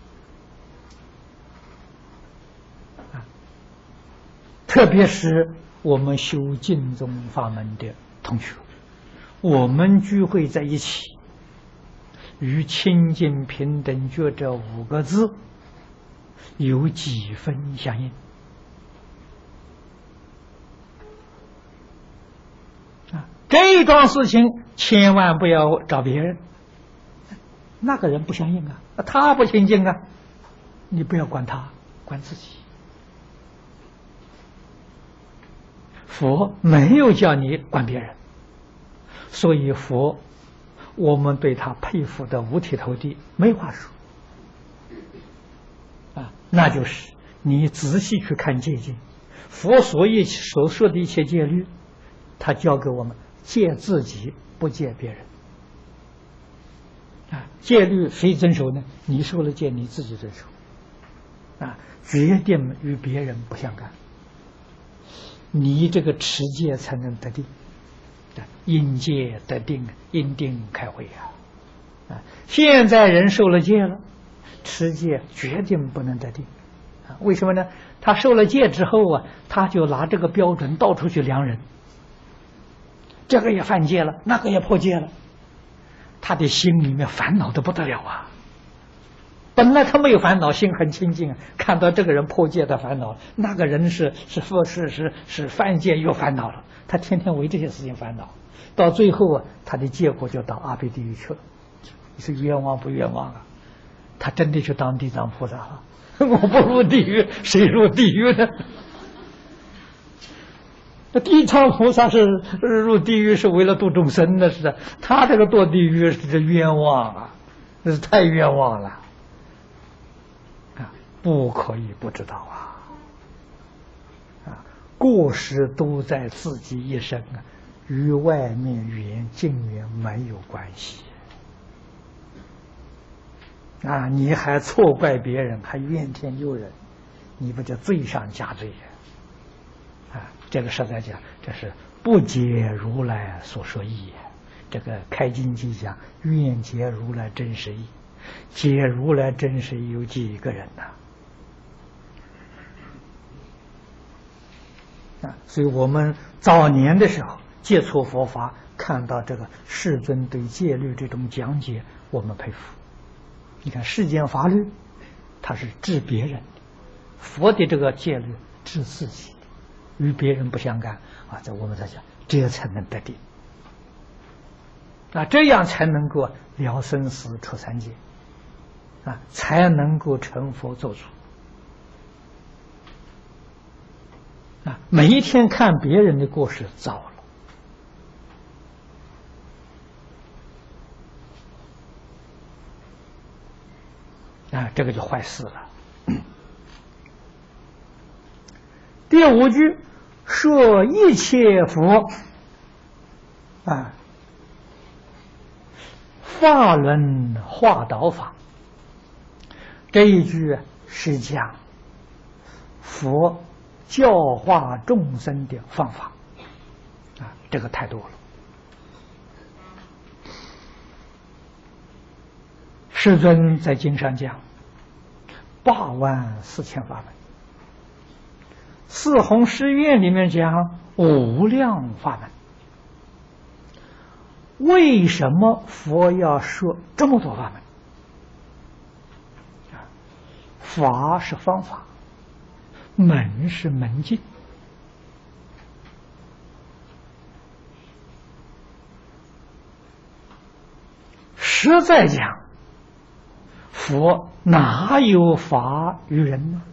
特别是我们修净宗法门的同学，我们聚会在一起，与清净平等觉这5个字有几分相应这桩事情千万不要找别人，那个人不相应他不清净你不要管他，管自己。佛没有叫你管别人，所以佛我们对他佩服的五体投地，没话说那就是你仔细去看戒经，佛所说的一切戒律，他教给我们戒自己，不戒别人戒律谁遵守呢？你受了戒，你自己遵守决定与别人不相干，你这个持戒才能得定因戒得定，因定开慧现在人受了戒了，持戒决定不能得定为什么呢？他受了戒之后啊，他就拿这个标准到处去量人，这个也犯戒了，那个也破戒了，他的心里面烦恼的不得了啊。本来他没有烦恼，心很清净，看到这个人破戒的烦恼，那个人是犯戒又烦恼了，他天天为这些事情烦恼，到最后啊，他的结果就到阿鼻地狱去了。你是冤枉不冤枉啊？他真的去当地藏菩萨了。我不入地狱，谁入地狱呢？那地藏菩萨是入地狱是为了度众生的，是的。他这个堕地狱是冤枉啊，这是太冤枉了啊！不可以不知道啊！过失都在自己一身啊，与外面缘境缘没有关系。啊！你还错怪别人，还怨天尤人，你不就罪上加罪啊？这个实在讲，这是不解如来所说义。这个开经记讲，愿解如来真实义，解如来真实义有几个人呢？啊！所以我们早年的时候接触佛法，看到这个世尊对戒律这种讲解，我们佩服。你看世间法律，它是治别人的；佛的这个戒律治自己的，与别人不相干啊。在我们在讲，这才能得定啊，这样才能够了生死出三界啊，才能够成佛做主啊。每一天看别人的过失，糟了。啊，这个就坏事了。第五句说一切佛啊，法轮化导法。这一句是讲佛教化众生的方法啊，这个太多了。世尊在经上讲84000法门，四弘誓愿里面讲无量法门。为什么佛要说这么多法门？法是方法，门是门径。实在讲，佛哪有法于人呢？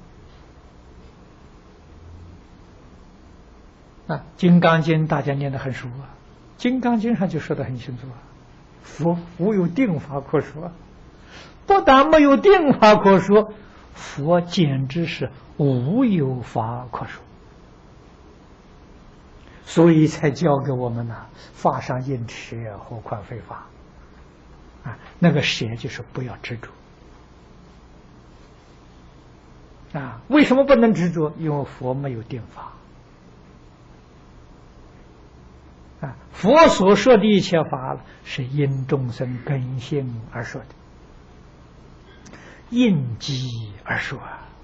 啊，《金刚经》大家念得很熟啊，《金刚经》上就说得很清楚啊，佛无有定法可说，不但没有定法可说，佛简直是无有法可说，所以才教给我们呢，法上应舍，何况非法啊，那个舍就是不要执着。啊，为什么不能执着？因为佛没有定法啊，佛所说的一切法是因众生根性而说的，应机而说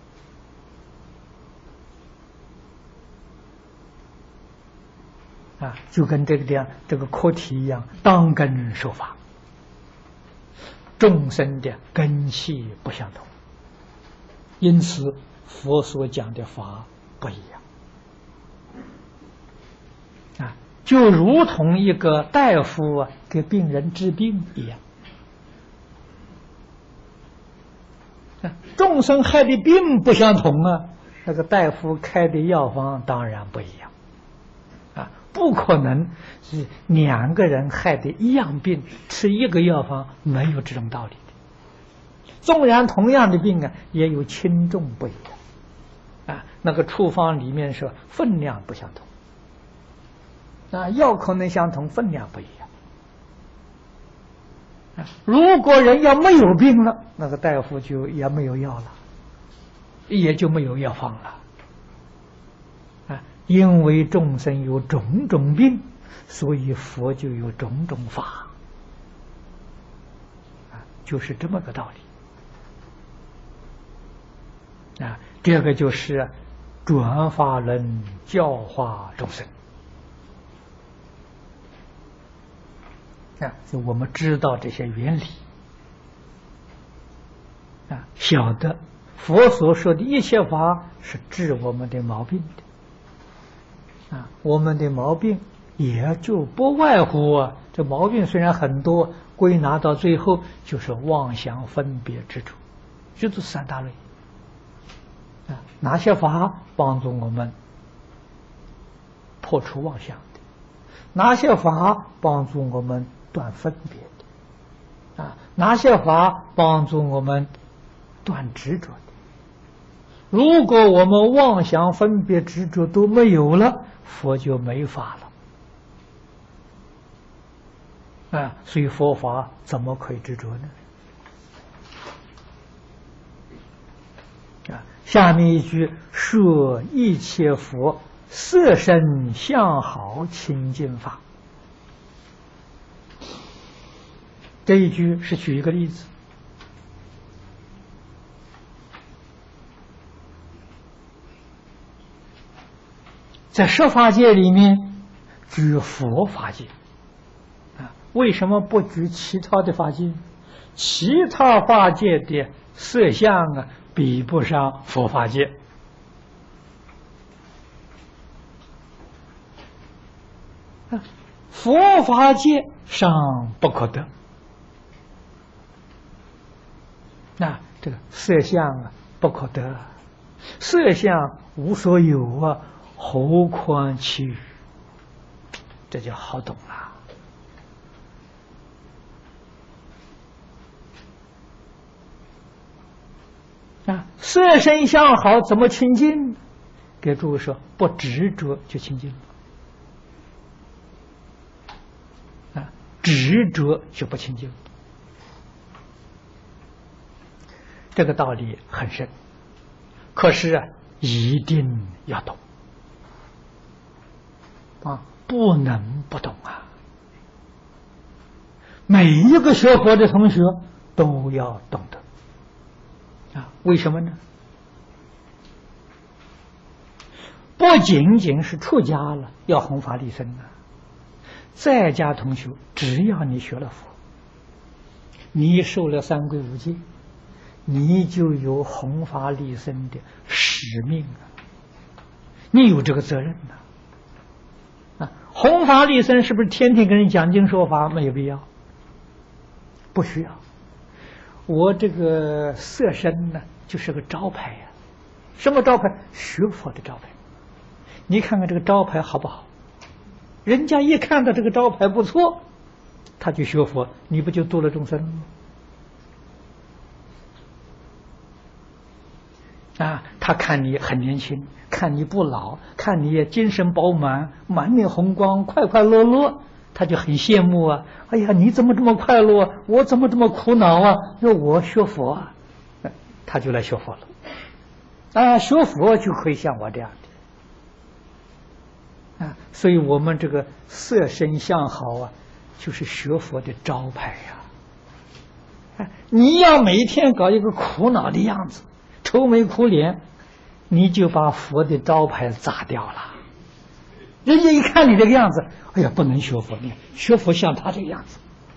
啊，就跟这个课题一样，当根受法，众生的根器不相同。因此，佛所讲的法不一样啊，就如同一个大夫啊给病人治病一样啊，众生害的病不相同啊，那个大夫开的药方当然不一样啊，不可能是两个人害的一样病吃一个药方，没有这种道理。纵然同样的病啊，也有轻重不一样啊。那个处方里面说分量不相同啊，药可能相同，分量不一样啊。如果人要没有病了，那个大夫就也没有药了，也就没有药方了啊。因为众生有种种病，所以佛就有种种法啊，就是这么个道理。 这个就是转法轮教化众生就我们知道这些原理晓得佛所说的一切法是治我们的毛病的我们的毛病也就不外乎这毛病虽然很多，归纳到最后就是妄想分别执着，就是三大类哪些法帮助我们破除妄想的？哪些法帮助我们断分别的？哪些法帮助我们断执着的？如果我们妄想分别执着都没有了，佛就没法了所以佛法怎么可以执着呢？下面一句说一切佛色身相好清净法，这一句是举一个例子。在十法界里面举佛法界为什么不举其他的法界？其他法界的色相比不上佛法界佛法界尚不可得这个色相不可得，色相无所有何况其余？这就好懂了色身相好怎么清净？给诸位说，不执着就清净了执着就不清净。这个道理很深，可是一定要懂不能不懂每一个学佛的同学都要懂得为什么呢？不仅仅是出家了要弘法利生在家同学只要你学了佛，你受了三皈五戒，你就有弘法利生的使命你有这个责任弘法利生是不是天天跟人讲经说法？没有必要，不需要。我这个色身呢，就是个招牌什么招牌？学佛的招牌。你看看这个招牌好不好？人家一看到这个招牌不错，他就学佛，你不就度了众生了吗？他看你很年轻，看你不老，看你精神饱满，满面红光，快快乐乐，他就很羡慕哎呀，你怎么这么快乐？我怎么这么苦恼要我学佛他就来学佛了学佛就可以像我这样的所以我们这个色身相好就是学佛的招牌你要每天搞一个苦恼的样子，愁眉苦脸，你就把佛的招牌砸掉了。人家一看你这个样子，哎呀，不能学佛，你学佛像他这个样子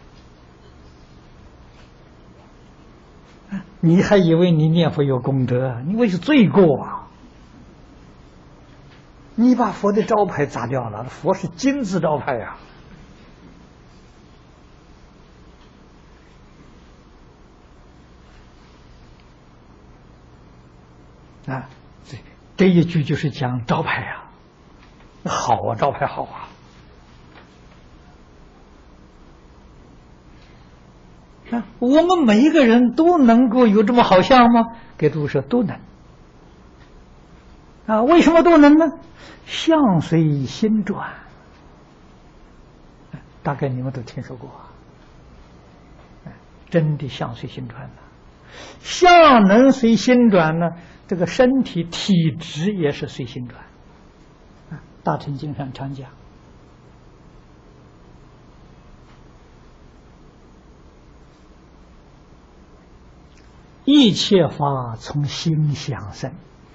你还以为你念佛有功德，你为是罪过你把佛的招牌砸掉了，佛是金字招牌这一句就是讲招牌好招牌好我们每一个人都能够有这么好相吗？给诸位说都能为什么都能呢？相随心转大概你们都听说过真的相随心转相能随心转呢，这个身体体质也是随心转大乘经上常讲一切法从心想生。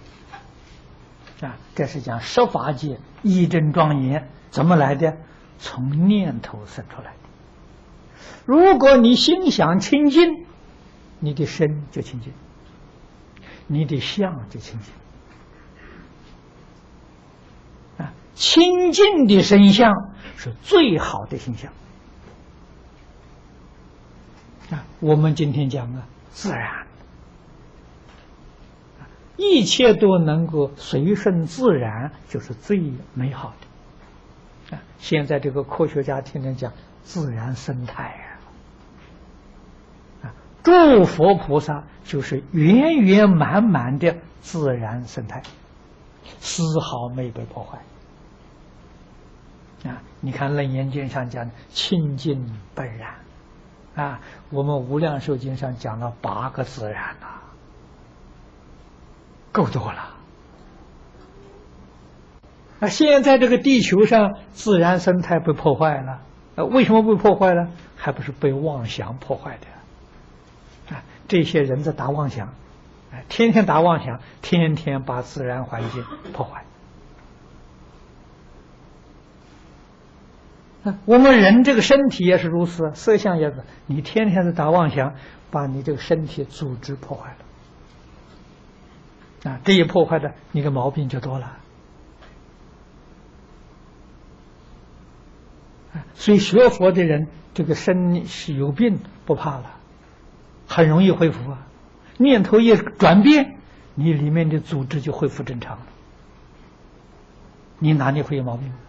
这是讲十法界一真庄严怎么来的？从念头生出来的。如果你心想清净，你的身就清净，你的相就清净。清净的身相是最好的形象。我们今天讲自然，一切都能够随顺自然，就是最美好的。现在这个科学家天天讲自然生态诸佛菩萨就是圆圆满满的自然生态，丝毫没被破坏。你看《楞严经》上讲的清净本然，我们《无量寿经》上讲了8个自然够多了。现在这个地球上自然生态被破坏了，为什么被破坏了？还不是被妄想破坏的。这些人在打妄想，天天打妄想，天天把自然环境破坏。我们人这个身体也是如此，色相也是，你天天的打妄想，把你这个身体组织破坏了。这一破坏的，你的毛病就多了。所以学佛的人，这个身是有病不怕了，很容易恢复念头一转变，你里面的组织就恢复正常了。你哪里会有毛病？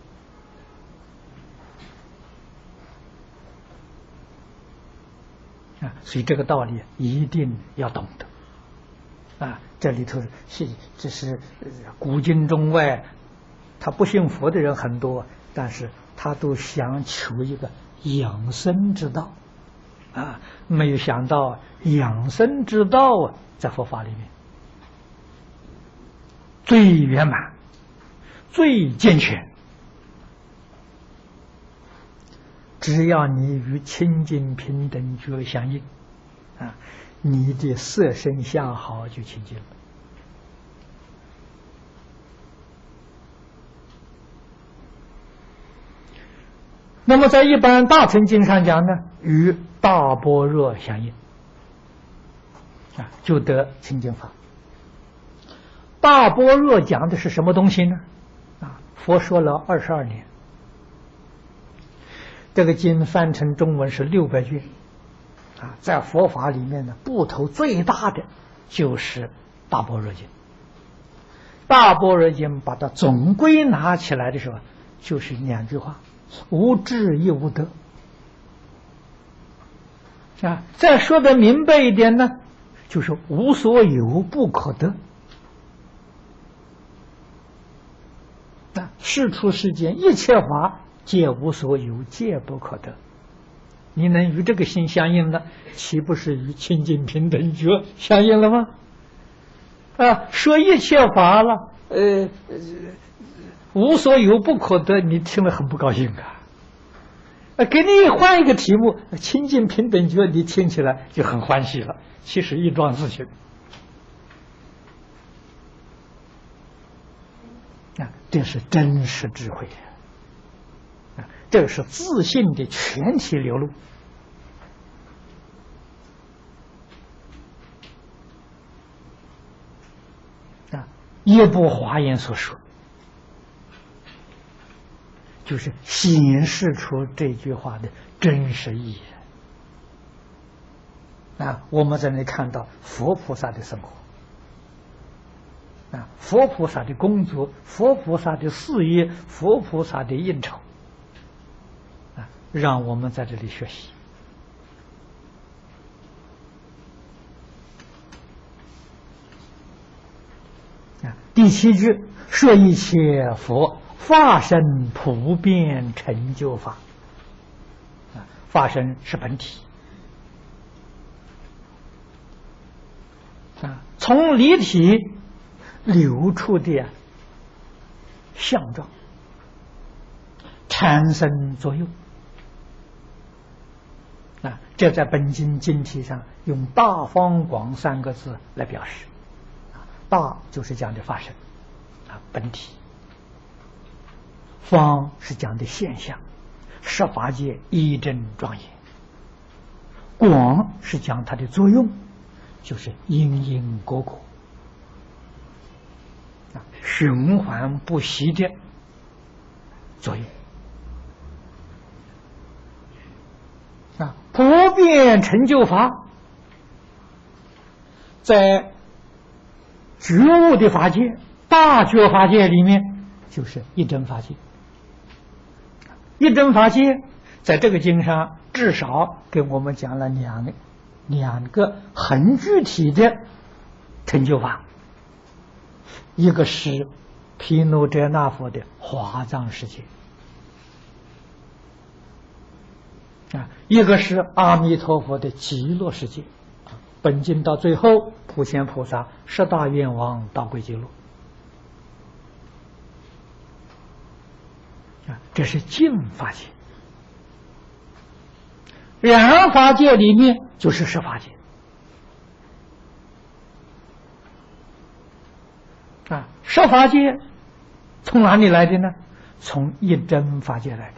所以这个道理一定要懂得。这里头这是古今中外，他不信佛的人很多，但是他都想求一个养生之道没有想到养生之道在佛法里面最圆满、最健全。只要你与清净平等觉相应你的色身相好就清净了。那么在一般大乘经上讲呢，与大般若相应就得清净法。大般若讲的是什么东西呢？佛说了22年，这个经翻成中文是600卷在佛法里面呢，部头最大的就是大般若经。大般若经把它总归拿起来的时候，就是2句话：无智亦无得。再说的明白一点呢，就是无所有不可得。世出世间一切法皆无所有，皆不可得。你能与这个心相应了，岂不是与清净平等觉相应了吗？说一切法了，无所有不可得，你听了很不高兴给你换一个题目，清净平等觉，你听起来就很欢喜了。其实一桩事情这是真实智慧这是自信的全体流露一部华严所说，就是显示出这句话的真实意义我们在那里看到佛菩萨的生活佛菩萨的工作，佛菩萨的事业，佛菩萨的应酬让我们在这里学习第7句说一切佛法身普遍成就法法身是本体从离体流出的相状产生作用这在本经经题上用大方广3个字来表示。大就是讲的法身本体，方是讲的现象，十法界一真庄严，广是讲它的作用，就是因因果果循环不息的作用普遍成就法，在觉悟的法界，大觉法界里面就是一真法界。一真法界在这个经上至少给我们讲了两个很具体的成就法，一个是毗卢遮那佛的华藏世界一个是阿弥陀佛的极乐世界。本经到最后，普贤菩萨10大愿王到归极乐这是净法界。染法界里面就是十法界十法界从哪里来的呢？从一真法界来的。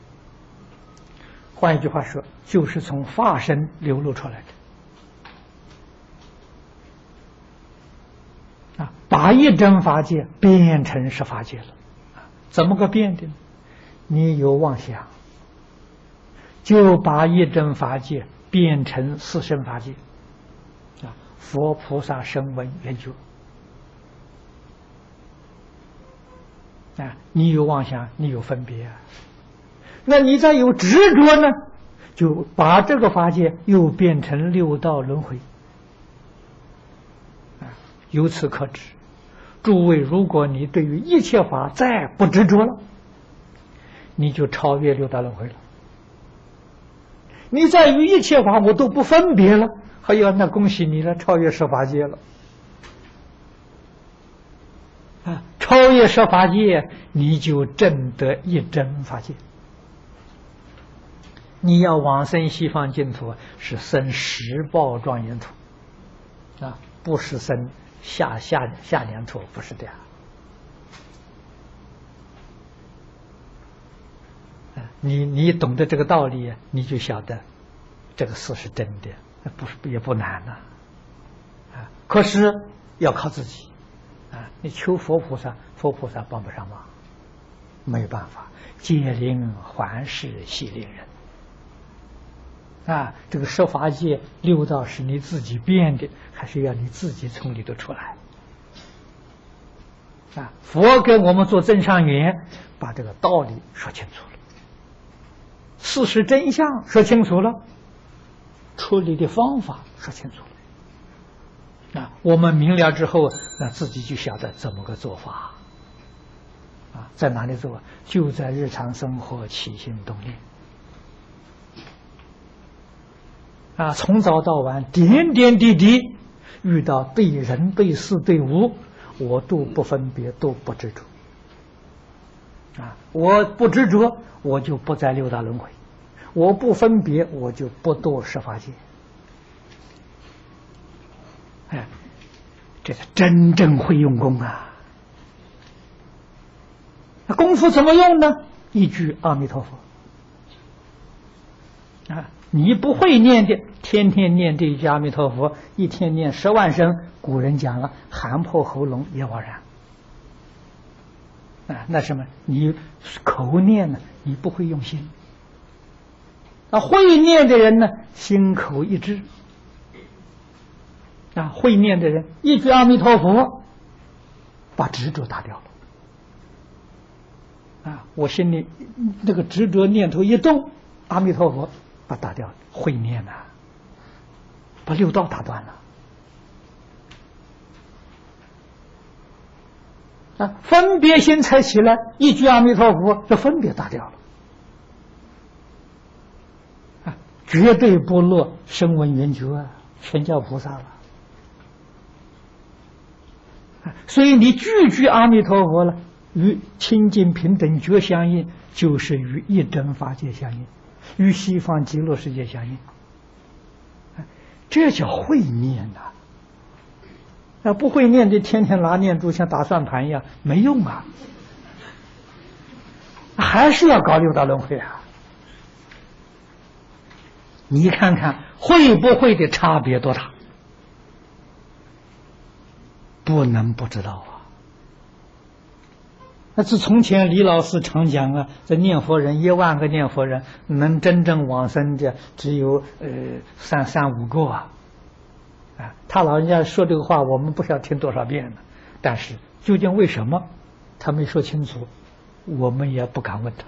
换一句话说，就是从法身流露出来的把一真法界变成十法界了怎么个变的呢？你有妄想，就把一真法界变成四圣法界佛菩萨声闻缘觉你有妄想，你有分别那你再有执着呢，就把这个法界又变成六道轮回由此可知，诸位，如果你对于一切法再不执着了，你就超越六道轮回了。你在于一切法我都不分别了，哎呀，那恭喜你了，超越十法界了超越十法界，你就证得一真法界。你要往生西方净土，是生十报庄严土不是生下两土，不是这样你懂得这个道理，你就晓得这个事是真的，不是也不难可是要靠自己你求佛菩萨，佛菩萨帮不上忙，没有办法，借灵还世系令人这个十法界六道是你自己变的，还是要你自己从里头出来佛给我们做增上缘，把这个道理说清楚了，事实真相说清楚了，处理的方法说清楚了我们明了之后，那自己就晓得怎么个做法在哪里做？就在日常生活起心动念从早到晚，点点滴滴遇到对人对事对物，我都不分别，都不执着我不执着，我就不在六道轮回；我不分别，我就不堕十法界。这个真正会用功那功夫怎么用呢？一句阿弥陀佛你不会念的，天天念这一句阿弥陀佛，一天念10万声，古人讲了，喊破喉咙也枉然那什么，你口念呢，你不会用心会念的人呢，心口一致会念的人一句阿弥陀佛，把执着打掉了我心里那个执着念头一动，阿弥陀佛把打掉了，会念把六道打断了分别心才起来，一句阿弥陀佛，这分别打掉了绝对不落声闻缘觉全叫菩萨了所以你句句阿弥陀佛了，与清净平等觉相应，就是与一真法界相应，与西方极乐世界相应这叫会念呐！不会念的，天天拿念珠像打算盘一样，没用啊！还是要搞六道轮回啊！你看看会不会的差别多大？不能不知道啊！那是从前李老师常讲啊，这念佛人1万个念佛人，能真正往生的只有三五个啊！他老人家说这个话，我们不晓得听多少遍了。但是究竟为什么他没说清楚，我们也不敢问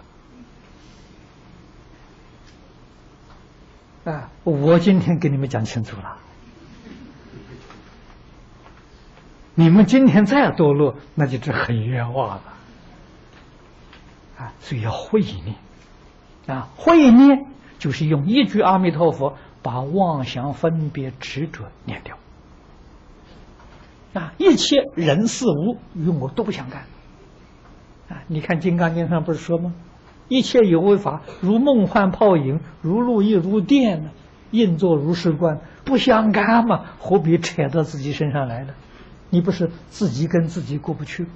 他。我今天给你们讲清楚了。你们今天再堕落，那就是很冤枉了。所以要会念。会念就是用一句阿弥陀佛，把妄想分别执着念掉。一切人事物与我都不相干。你看《金刚经》上不是说吗？一切有为法，如梦幻泡影，如露亦如电，应作如是观，不相干嘛？何必扯到自己身上来呢？你不是自己跟自己过不去？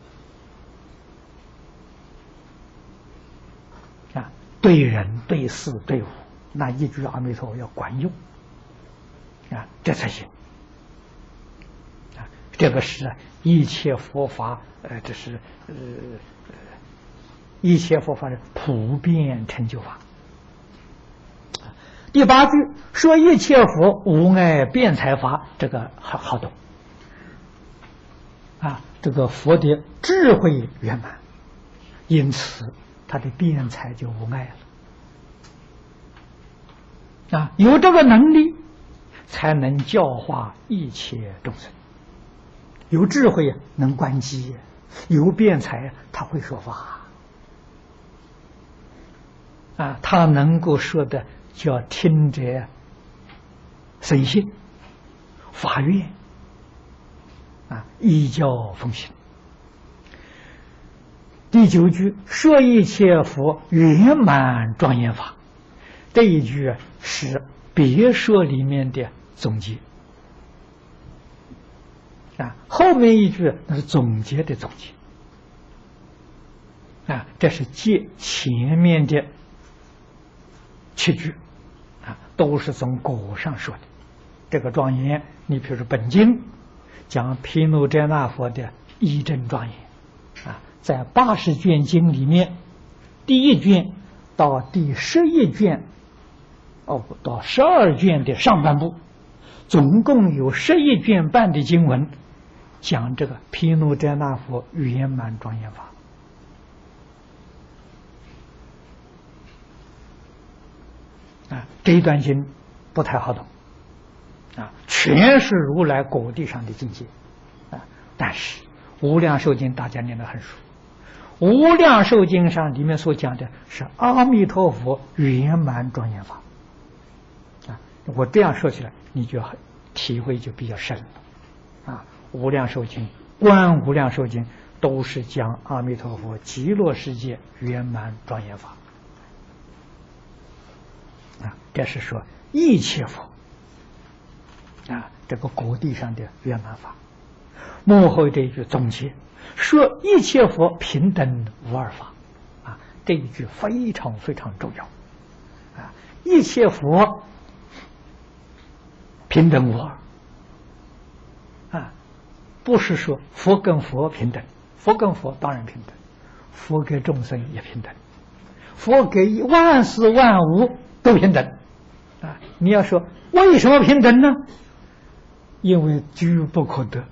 对人、对事、对物，那一句阿弥陀佛要管用这才行。这个是一切佛法，这是一切佛法的普遍成就法。第8句说一切佛无碍辩才法，这个好懂这个佛的智慧圆满，因此他的辩才就无碍了有这个能力，才能教化一切众生。有智慧能观机，有辩才他会说法他能够说的叫听者生信发愿依教奉行。第9句说一切佛圆满庄严法，这一句是别说里面的总结后面一句那是总结的总结这是接前面的7句都是从果上说的。这个庄严，你比如说本经讲毗卢遮那佛的一真庄严在80卷经里面，第1卷到第11卷到12卷的上半部，总共有11卷半的经文讲这个毗卢遮那佛圆满庄严法这一段经不太好懂全是如来果地上的境界但是无量寿经大家念得很熟，无量寿经上里面所讲的是阿弥陀佛圆满庄严法我这样说起来你就体会就比较深了无量寿经观无量寿经都是讲阿弥陀佛极乐世界圆满庄严法这是说一切佛这个果地上的圆满法。幕后这一句总结说一切佛平等无二法这一句非常非常重要一切佛平等无二不是说佛跟佛平等，佛跟佛当然平等，佛跟众生也平等，佛给万事万物都平等你要说为什么平等呢？因为居不可得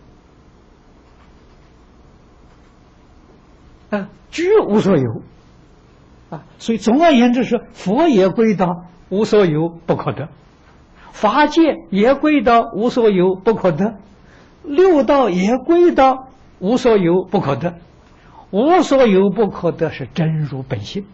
居无所有所以总而言之是佛也归到无所有不可得，法界也归到无所有不可得，六道也归到无所有不可得。无所有不可得是真如本性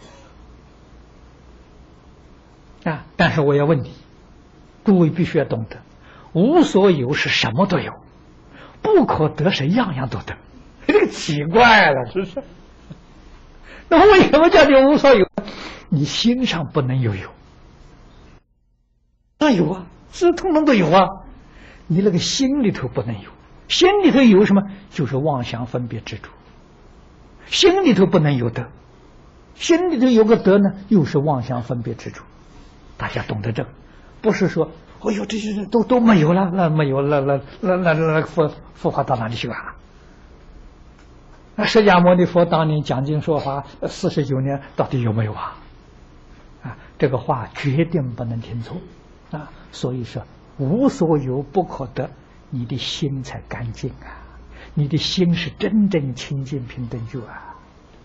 但是我要问你，诸位必须要懂得，无所有是什么都有，不可得是样样都得，这个奇怪了，是不是？那为什么叫你无所有？你心上不能有那有是通通都有啊。你那个心里头不能有，心里头有什么？就是妄想分别执着。心里头不能有德，心里头有个德呢，又是妄想分别执着。大家懂得这个，不是说，哎呦，这些都没有了，那没有了，那佛法到哪里去啊？那释迦牟尼佛当年讲经说法49年，到底有没有啊？啊，这个话决定不能听错啊！所以说，无所有不可得，你的心才干净啊！你的心是真正清净平等觉啊！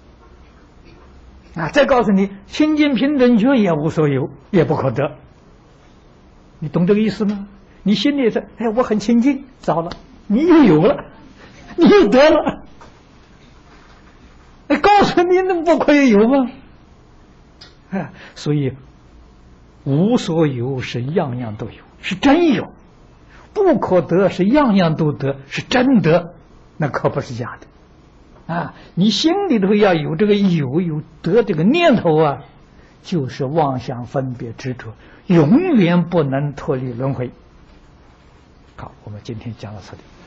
啊，再告诉你，清净平等觉也无所有，也不可得。你懂这个意思吗？你心里说，哎，我很清净，糟了，你又有了，你又得了。告诉你，那不可以有吗？啊，所以无所有是样样都有，是真有；不可得是样样都得，是真得，那可不是假的。啊，你心里头要有这个有得这个念头啊，就是妄想分别执着，永远不能脱离轮回。好，我们今天讲到这里。